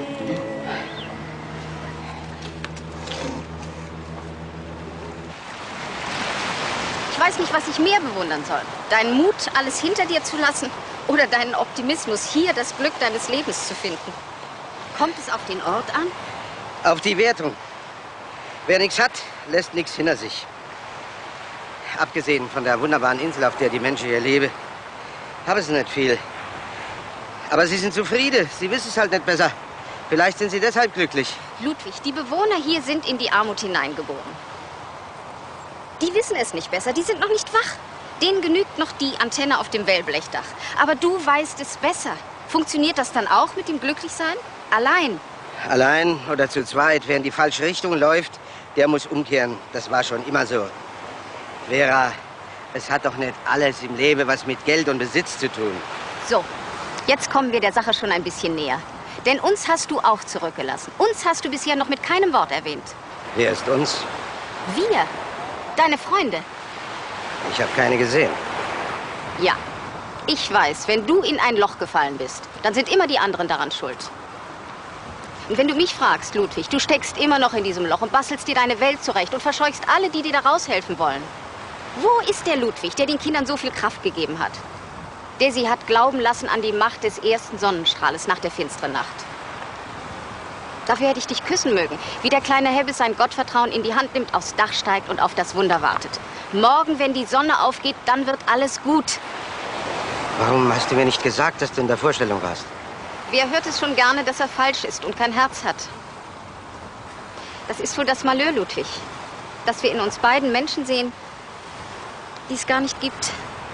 Ich weiß nicht, was ich mehr bewundern soll. Deinen Mut, alles hinter dir zu lassen, oder deinen Optimismus, hier das Glück deines Lebens zu finden. Kommt es auf den Ort an? Auf die Wertung. Wer nichts hat, lässt nichts hinter sich. Abgesehen von der wunderbaren Insel, auf der die Menschen hier leben, haben sie nicht viel. Aber sie sind zufrieden. Sie wissen es halt nicht besser. Vielleicht sind sie deshalb glücklich. Ludwig, die Bewohner hier sind in die Armut hineingeboren. Die wissen es nicht besser, die sind noch nicht wach. Denen genügt noch die Antenne auf dem Wellblechdach. Aber du weißt es besser. Funktioniert das dann auch mit dem Glücklichsein? Allein? Allein oder zu zweit, wer in die falsche Richtung läuft, der muss umkehren. Das war schon immer so. Vera, es hat doch nicht alles im Leben was mit Geld und Besitz zu tun. So, jetzt kommen wir der Sache schon ein bisschen näher. Denn uns hast du auch zurückgelassen. Uns hast du bisher noch mit keinem Wort erwähnt. Wer ist uns? Wir. Deine Freunde. Ich habe keine gesehen. Ja, ich weiß, wenn du in ein Loch gefallen bist, dann sind immer die anderen daran schuld. Und wenn du mich fragst, Ludwig, du steckst immer noch in diesem Loch und bastelst dir deine Welt zurecht und verscheuchst alle, die dir da raushelfen wollen. Wo ist der Ludwig, der den Kindern so viel Kraft gegeben hat? Der sie hat glauben lassen an die Macht des ersten Sonnenstrahles nach der finsteren Nacht. Dafür hätte ich dich küssen mögen, wie der kleine Hebbes sein Gottvertrauen in die Hand nimmt, aufs Dach steigt und auf das Wunder wartet. Morgen, wenn die Sonne aufgeht, dann wird alles gut. Warum hast du mir nicht gesagt, dass du in der Vorstellung warst? Wer hört es schon gerne, dass er falsch ist und kein Herz hat? Das ist wohl das Malheur, Ludwig. Dass wir in uns beiden Menschen sehen, die es gar nicht gibt.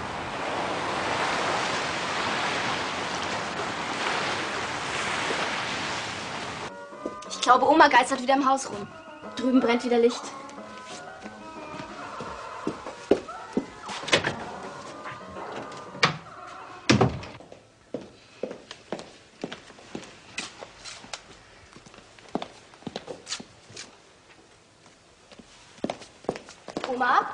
Ich glaube, Oma geistert wieder im Haus rum. Drüben brennt wieder Licht. Oma?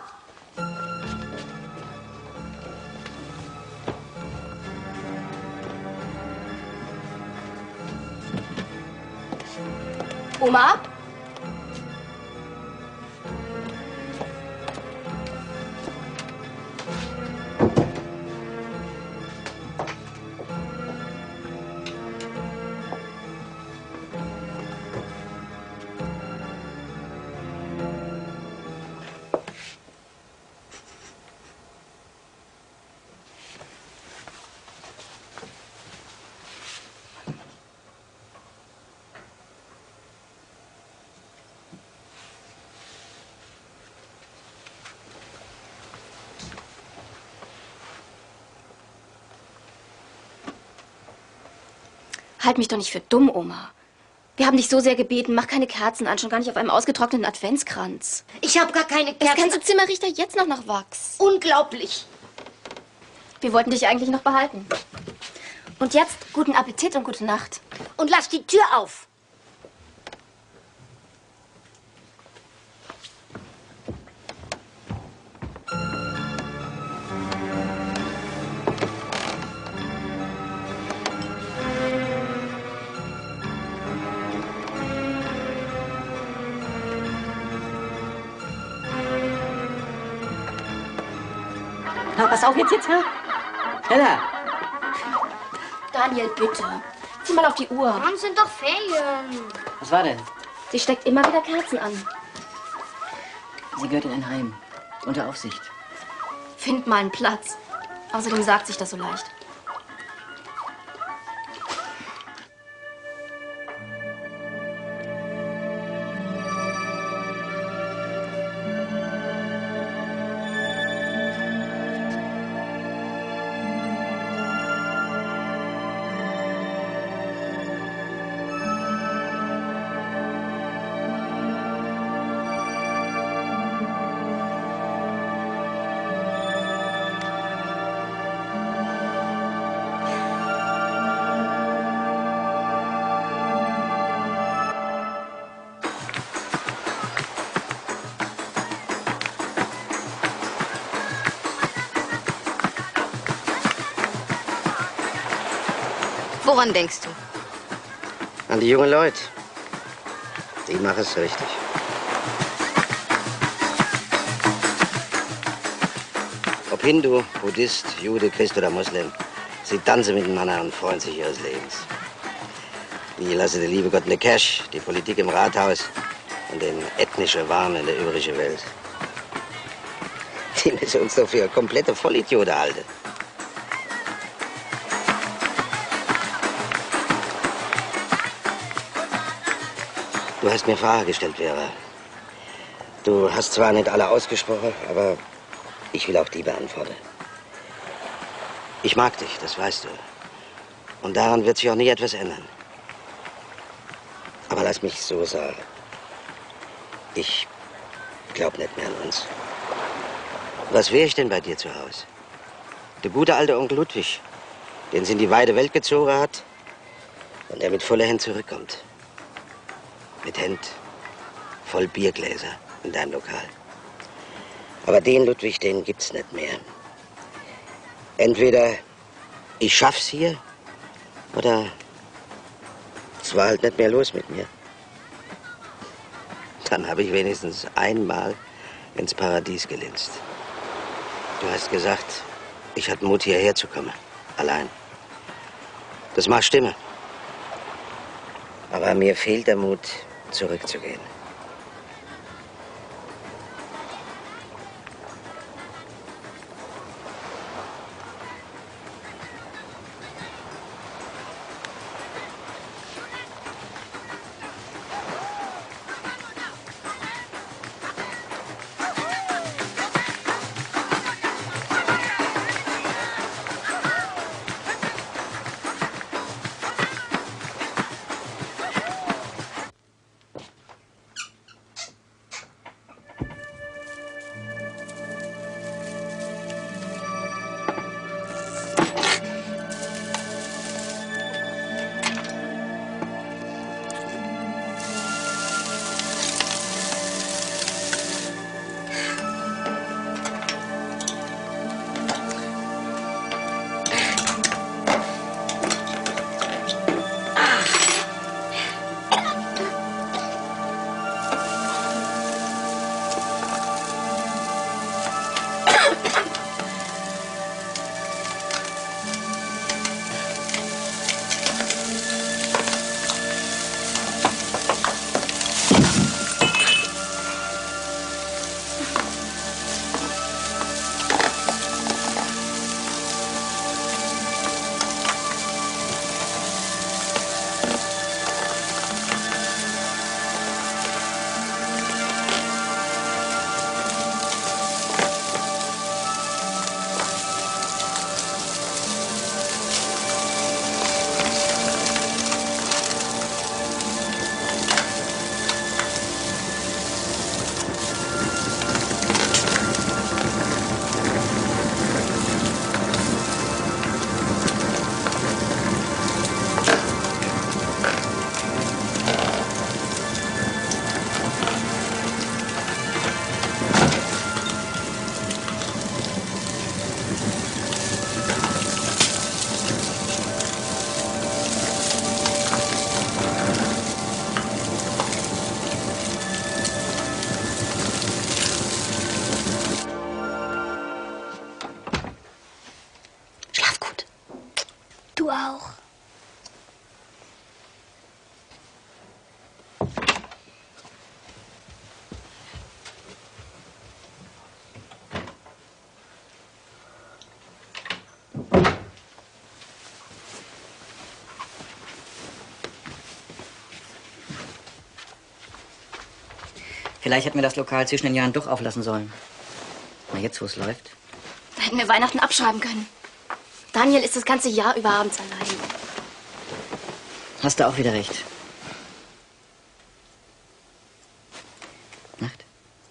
Oma? Halt mich doch nicht für dumm, Oma. Wir haben dich so sehr gebeten, mach keine Kerzen an, schon gar nicht auf einem ausgetrockneten Adventskranz. Ich habe gar keine Kerzen. Das ganze Zimmer riecht doch jetzt noch nach Wachs. Unglaublich. Wir wollten dich eigentlich noch behalten. Und jetzt guten Appetit und gute Nacht. Und lass die Tür auf. Na, pass auf jetzt, Hella. Hella. Daniel, bitte. Sieh mal auf die Uhr. Warum sind doch Ferien? Was war denn? Sie steckt immer wieder Kerzen an. Sie gehört in ein Heim. Unter Aufsicht. Find mal einen Platz. Außerdem sagt sich das so leicht. Woran denkst du? An die jungen Leute. Die machen es richtig. Ob Hindu, Buddhist, Jude, Christ oder Muslim, sie tanzen miteinander und freuen sich ihres Lebens. Die lassen der liebe Gott ne Cash, die Politik im Rathaus und den ethnischen Wahn in der übrigen Welt. Die müssen uns doch für komplette Vollidioten halten. Du hast mir Fragen gestellt, Vera. Du hast zwar nicht alle ausgesprochen, aber ich will auch die beantworten. Ich mag dich, das weißt du. Und daran wird sich auch nie etwas ändern. Aber lass mich so sagen. Ich glaub nicht mehr an uns. Was wäre ich denn bei dir zu Hause? Der gute alte Onkel Ludwig, den sie in die weite Welt gezogen hat und der mit voller Hand zurückkommt. Mit Händen voll Biergläser in deinem Lokal. Aber den Ludwig, den gibt's nicht mehr. Entweder ich schaff's hier oder Es war halt nicht mehr los mit mir. Dann habe ich wenigstens einmal ins Paradies gelinst. Du hast gesagt, ich hatte Mut, hierher zu kommen. Allein. Das mag stimmen. Aber mir fehlt der Mut, zurückzugehen. Du auch. Vielleicht hätten wir das Lokal zwischen den Jahren doch auflassen sollen. Na, jetzt, wo es läuft. Da hätten wir Weihnachten abschreiben können. Daniel ist das ganze Jahr über abends allein. Hast du auch wieder recht. Nacht.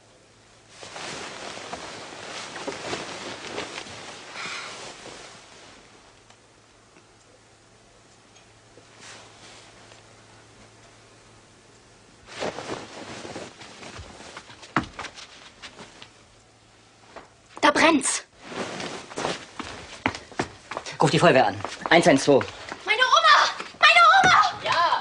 Da brennt's. Ruf die Feuerwehr an. 112. Meine Oma! Meine Oma! Ja!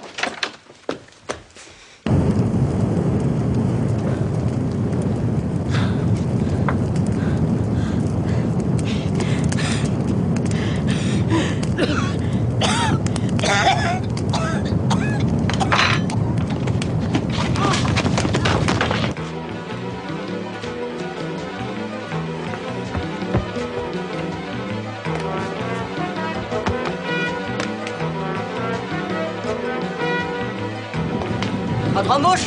Frau Trombusch!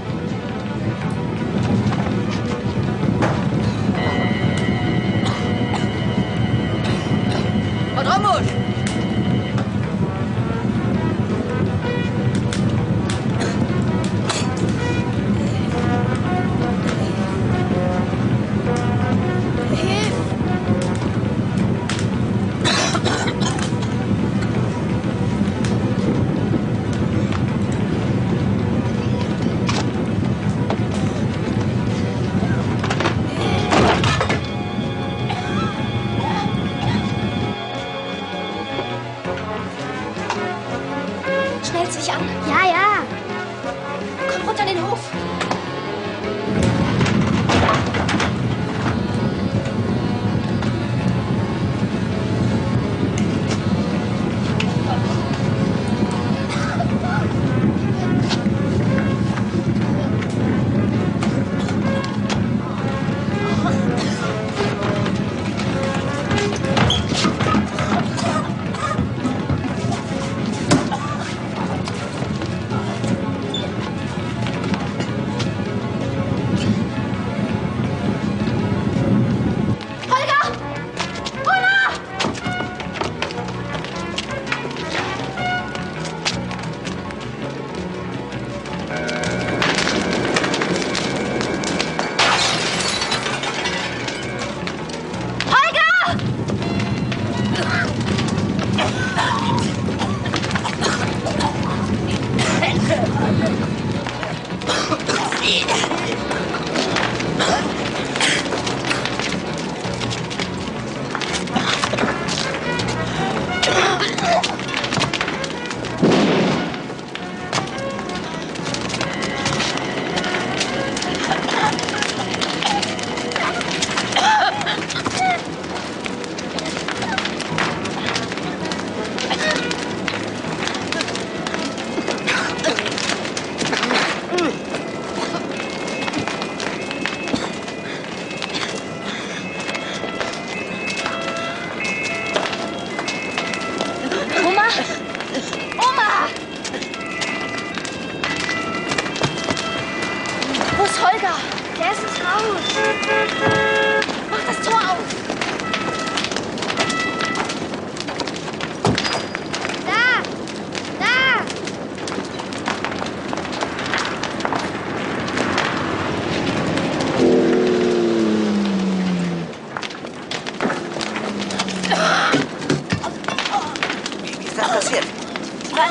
Frau Trombusch!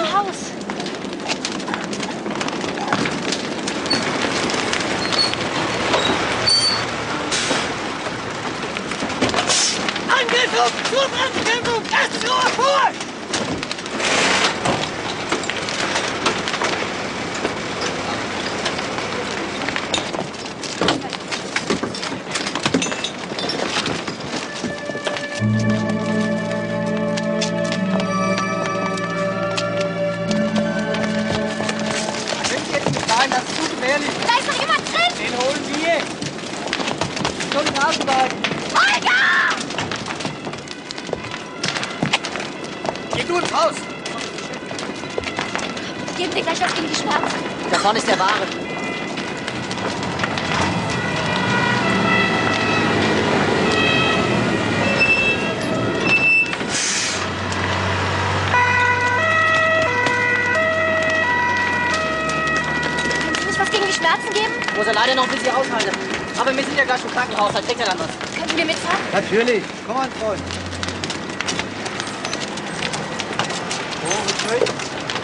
unser Haus. Angriff! Flugbrandbekämpfung! Erstes Rohr vor! Da ist noch jemand drin! Den holen wir! Schon im Außenwagen! Holger! Geh du ins Haus! Geben dir gleich was gegen die Schmerzen. Da vorne ist der Ware. Schmerzen geben? Muss er leider noch ein bisschen aushalten. Aber wir sind ja gleich im Krankenhaus, da kriegt er dann was. Könnten wir mitfahren? Natürlich. Komm an, Freund. Oh, schön.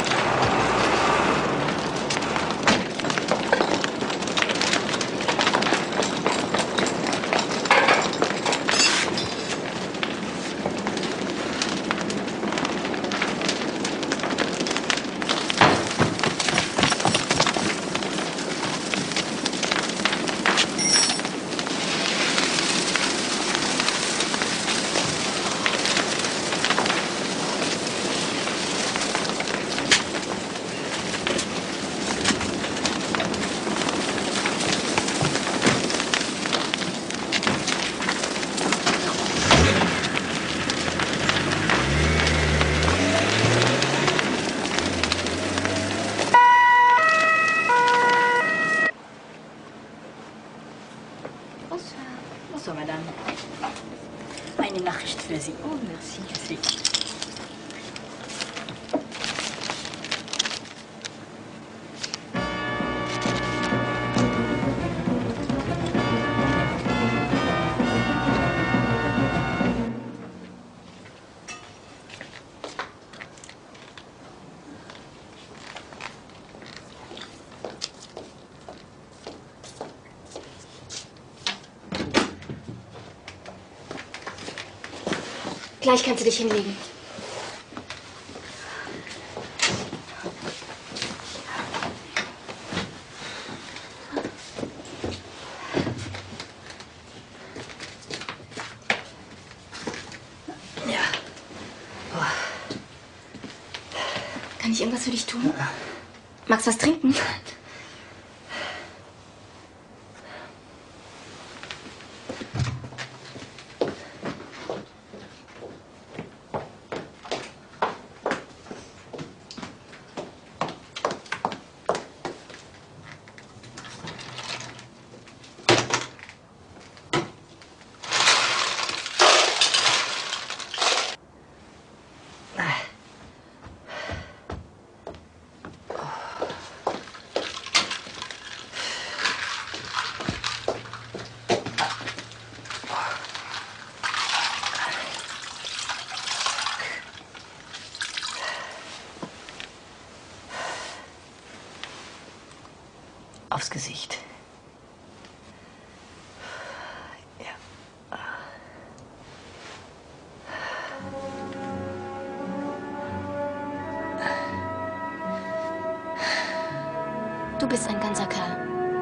Bonsoir, Madame. Eine Nachricht für Sie. Oh, merci. Gleich kannst du dich hinlegen. Ja. Kann ich irgendwas für dich tun? Magst du was trinken? Aufs Gesicht. Du bist ein ganzer Kerl.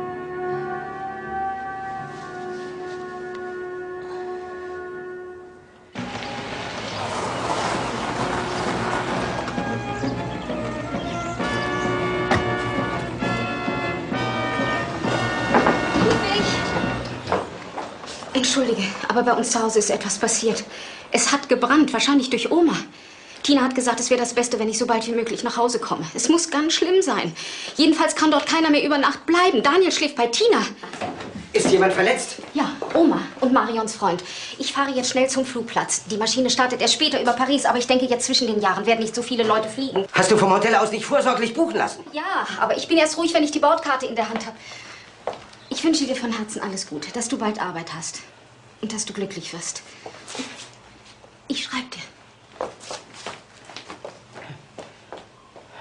Entschuldige, aber bei uns zu Hause ist etwas passiert. Es hat gebrannt, wahrscheinlich durch Oma. Tina hat gesagt, es wäre das Beste, wenn ich so bald wie möglich nach Hause komme. Es muss ganz schlimm sein. Jedenfalls kann dort keiner mehr über Nacht bleiben. Daniel schläft bei Tina. Ist jemand verletzt? Ja, Oma und Marions Freund. Ich fahre jetzt schnell zum Flugplatz. Die Maschine startet erst später über Paris, aber ich denke, jetzt zwischen den Jahren werden nicht so viele Leute fliegen. Hast du vom Hotel aus nicht vorsorglich buchen lassen? Ja, aber ich bin erst ruhig, wenn ich die Bordkarte in der Hand habe. Ich wünsche dir von Herzen alles Gute, dass du bald Arbeit hast und dass du glücklich wirst. Ich schreibe dir.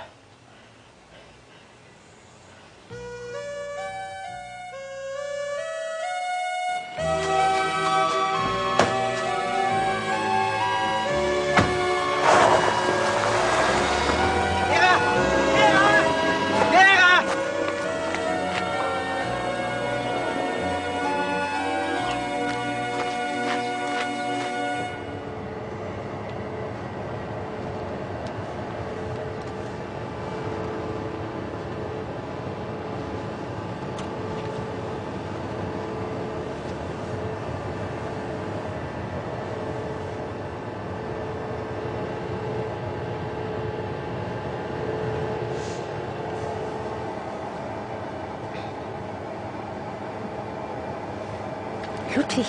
Ludwig.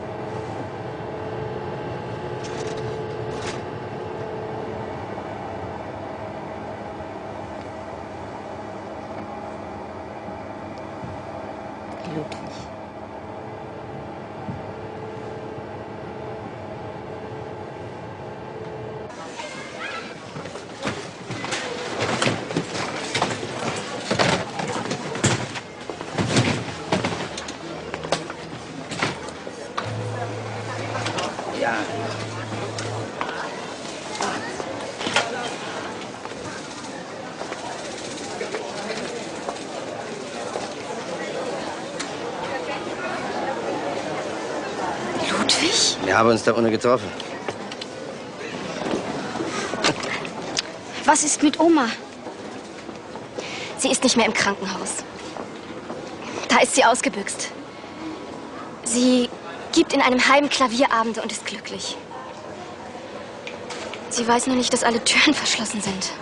Ludwig. Ja. Ludwig? Wir haben uns da ohne getroffen. Was ist mit Oma? Sie ist nicht mehr im Krankenhaus. Da ist sie ausgebüxt. Sie gibt in einem Heim Klavierabende und ist glücklich. Sie weiß nur nicht, dass alle Türen verschlossen sind.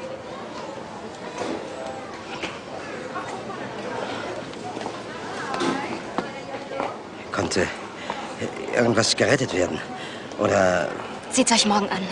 Konnte irgendwas gerettet werden? Oder... Seht's euch morgen an.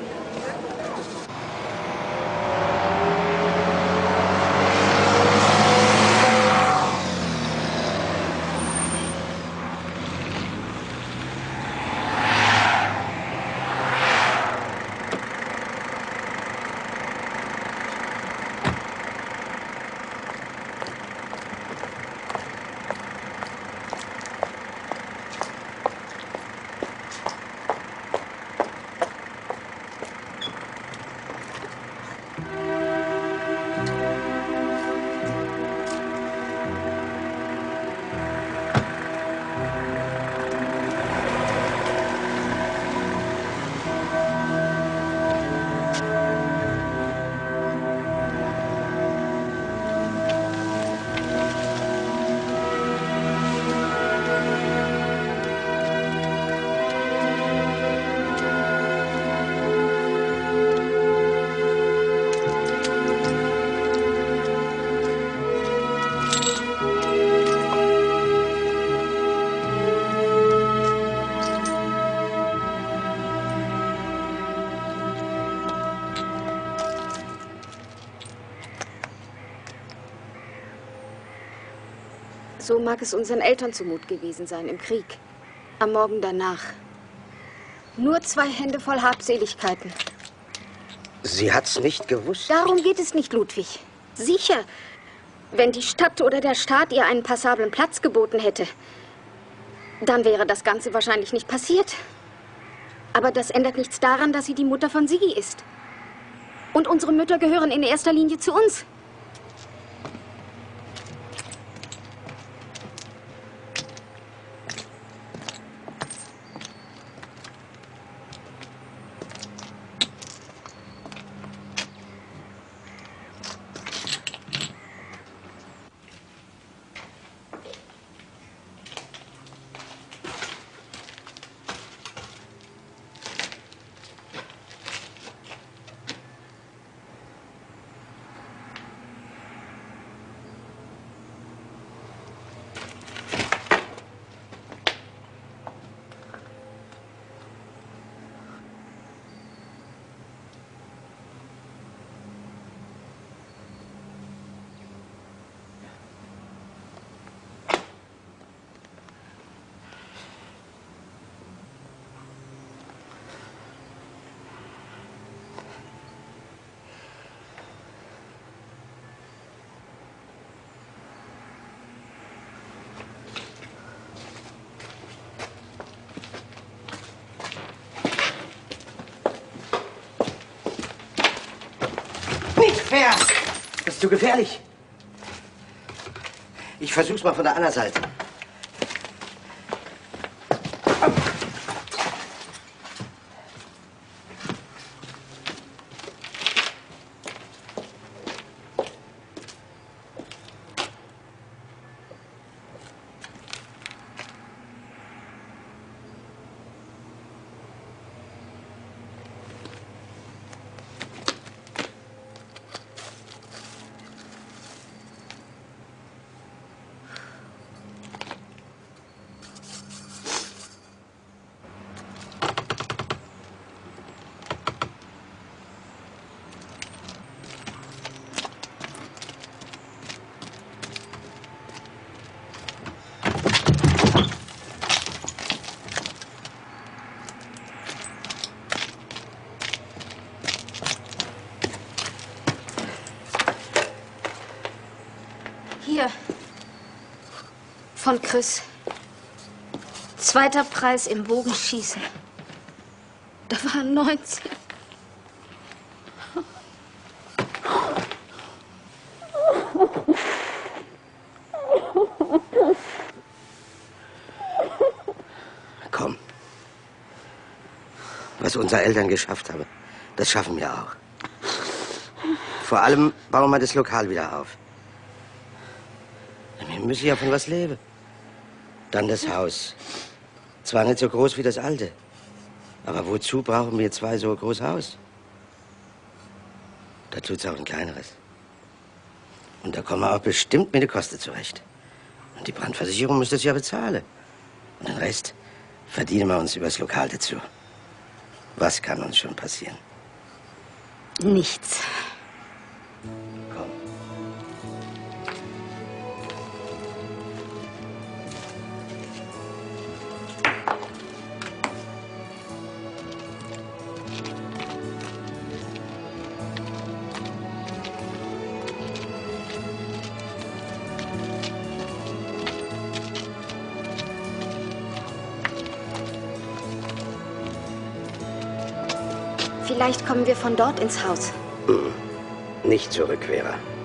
So mag es unseren Eltern zumut gewesen sein im Krieg. Am Morgen danach. Nur 2 Hände voll Habseligkeiten. Sie hat's nicht gewusst? Darum geht es nicht, Ludwig. Sicher. Wenn die Stadt oder der Staat ihr einen passablen Platz geboten hätte, dann wäre das Ganze wahrscheinlich nicht passiert. Aber das ändert nichts daran, dass sie die Mutter von Siggi ist. Und unsere Mütter gehören in erster Linie zu uns. Fair! Das ist zu gefährlich. Ich versuch's mal von der anderen Seite. Hier. Von Chris. 2. Preis im Bogenschießen. Da waren 19. Komm. Was unsere Eltern geschafft haben, das schaffen wir auch. Vor allem bauen wir das Lokal wieder auf. Wir müssen ja von was leben. Dann das Haus. Zwar nicht so groß wie das alte, aber wozu brauchen wir 2 so große Haus? Da tut's auch ein kleineres. Und da kommen wir auch bestimmt mit den Kosten zurecht. Und die Brandversicherung müsste es ja bezahlen. Und den Rest verdienen wir uns übers Lokal dazu. Was kann uns schon passieren? Nichts. Vielleicht kommen wir von dort ins Haus. Nicht zurück, Vera.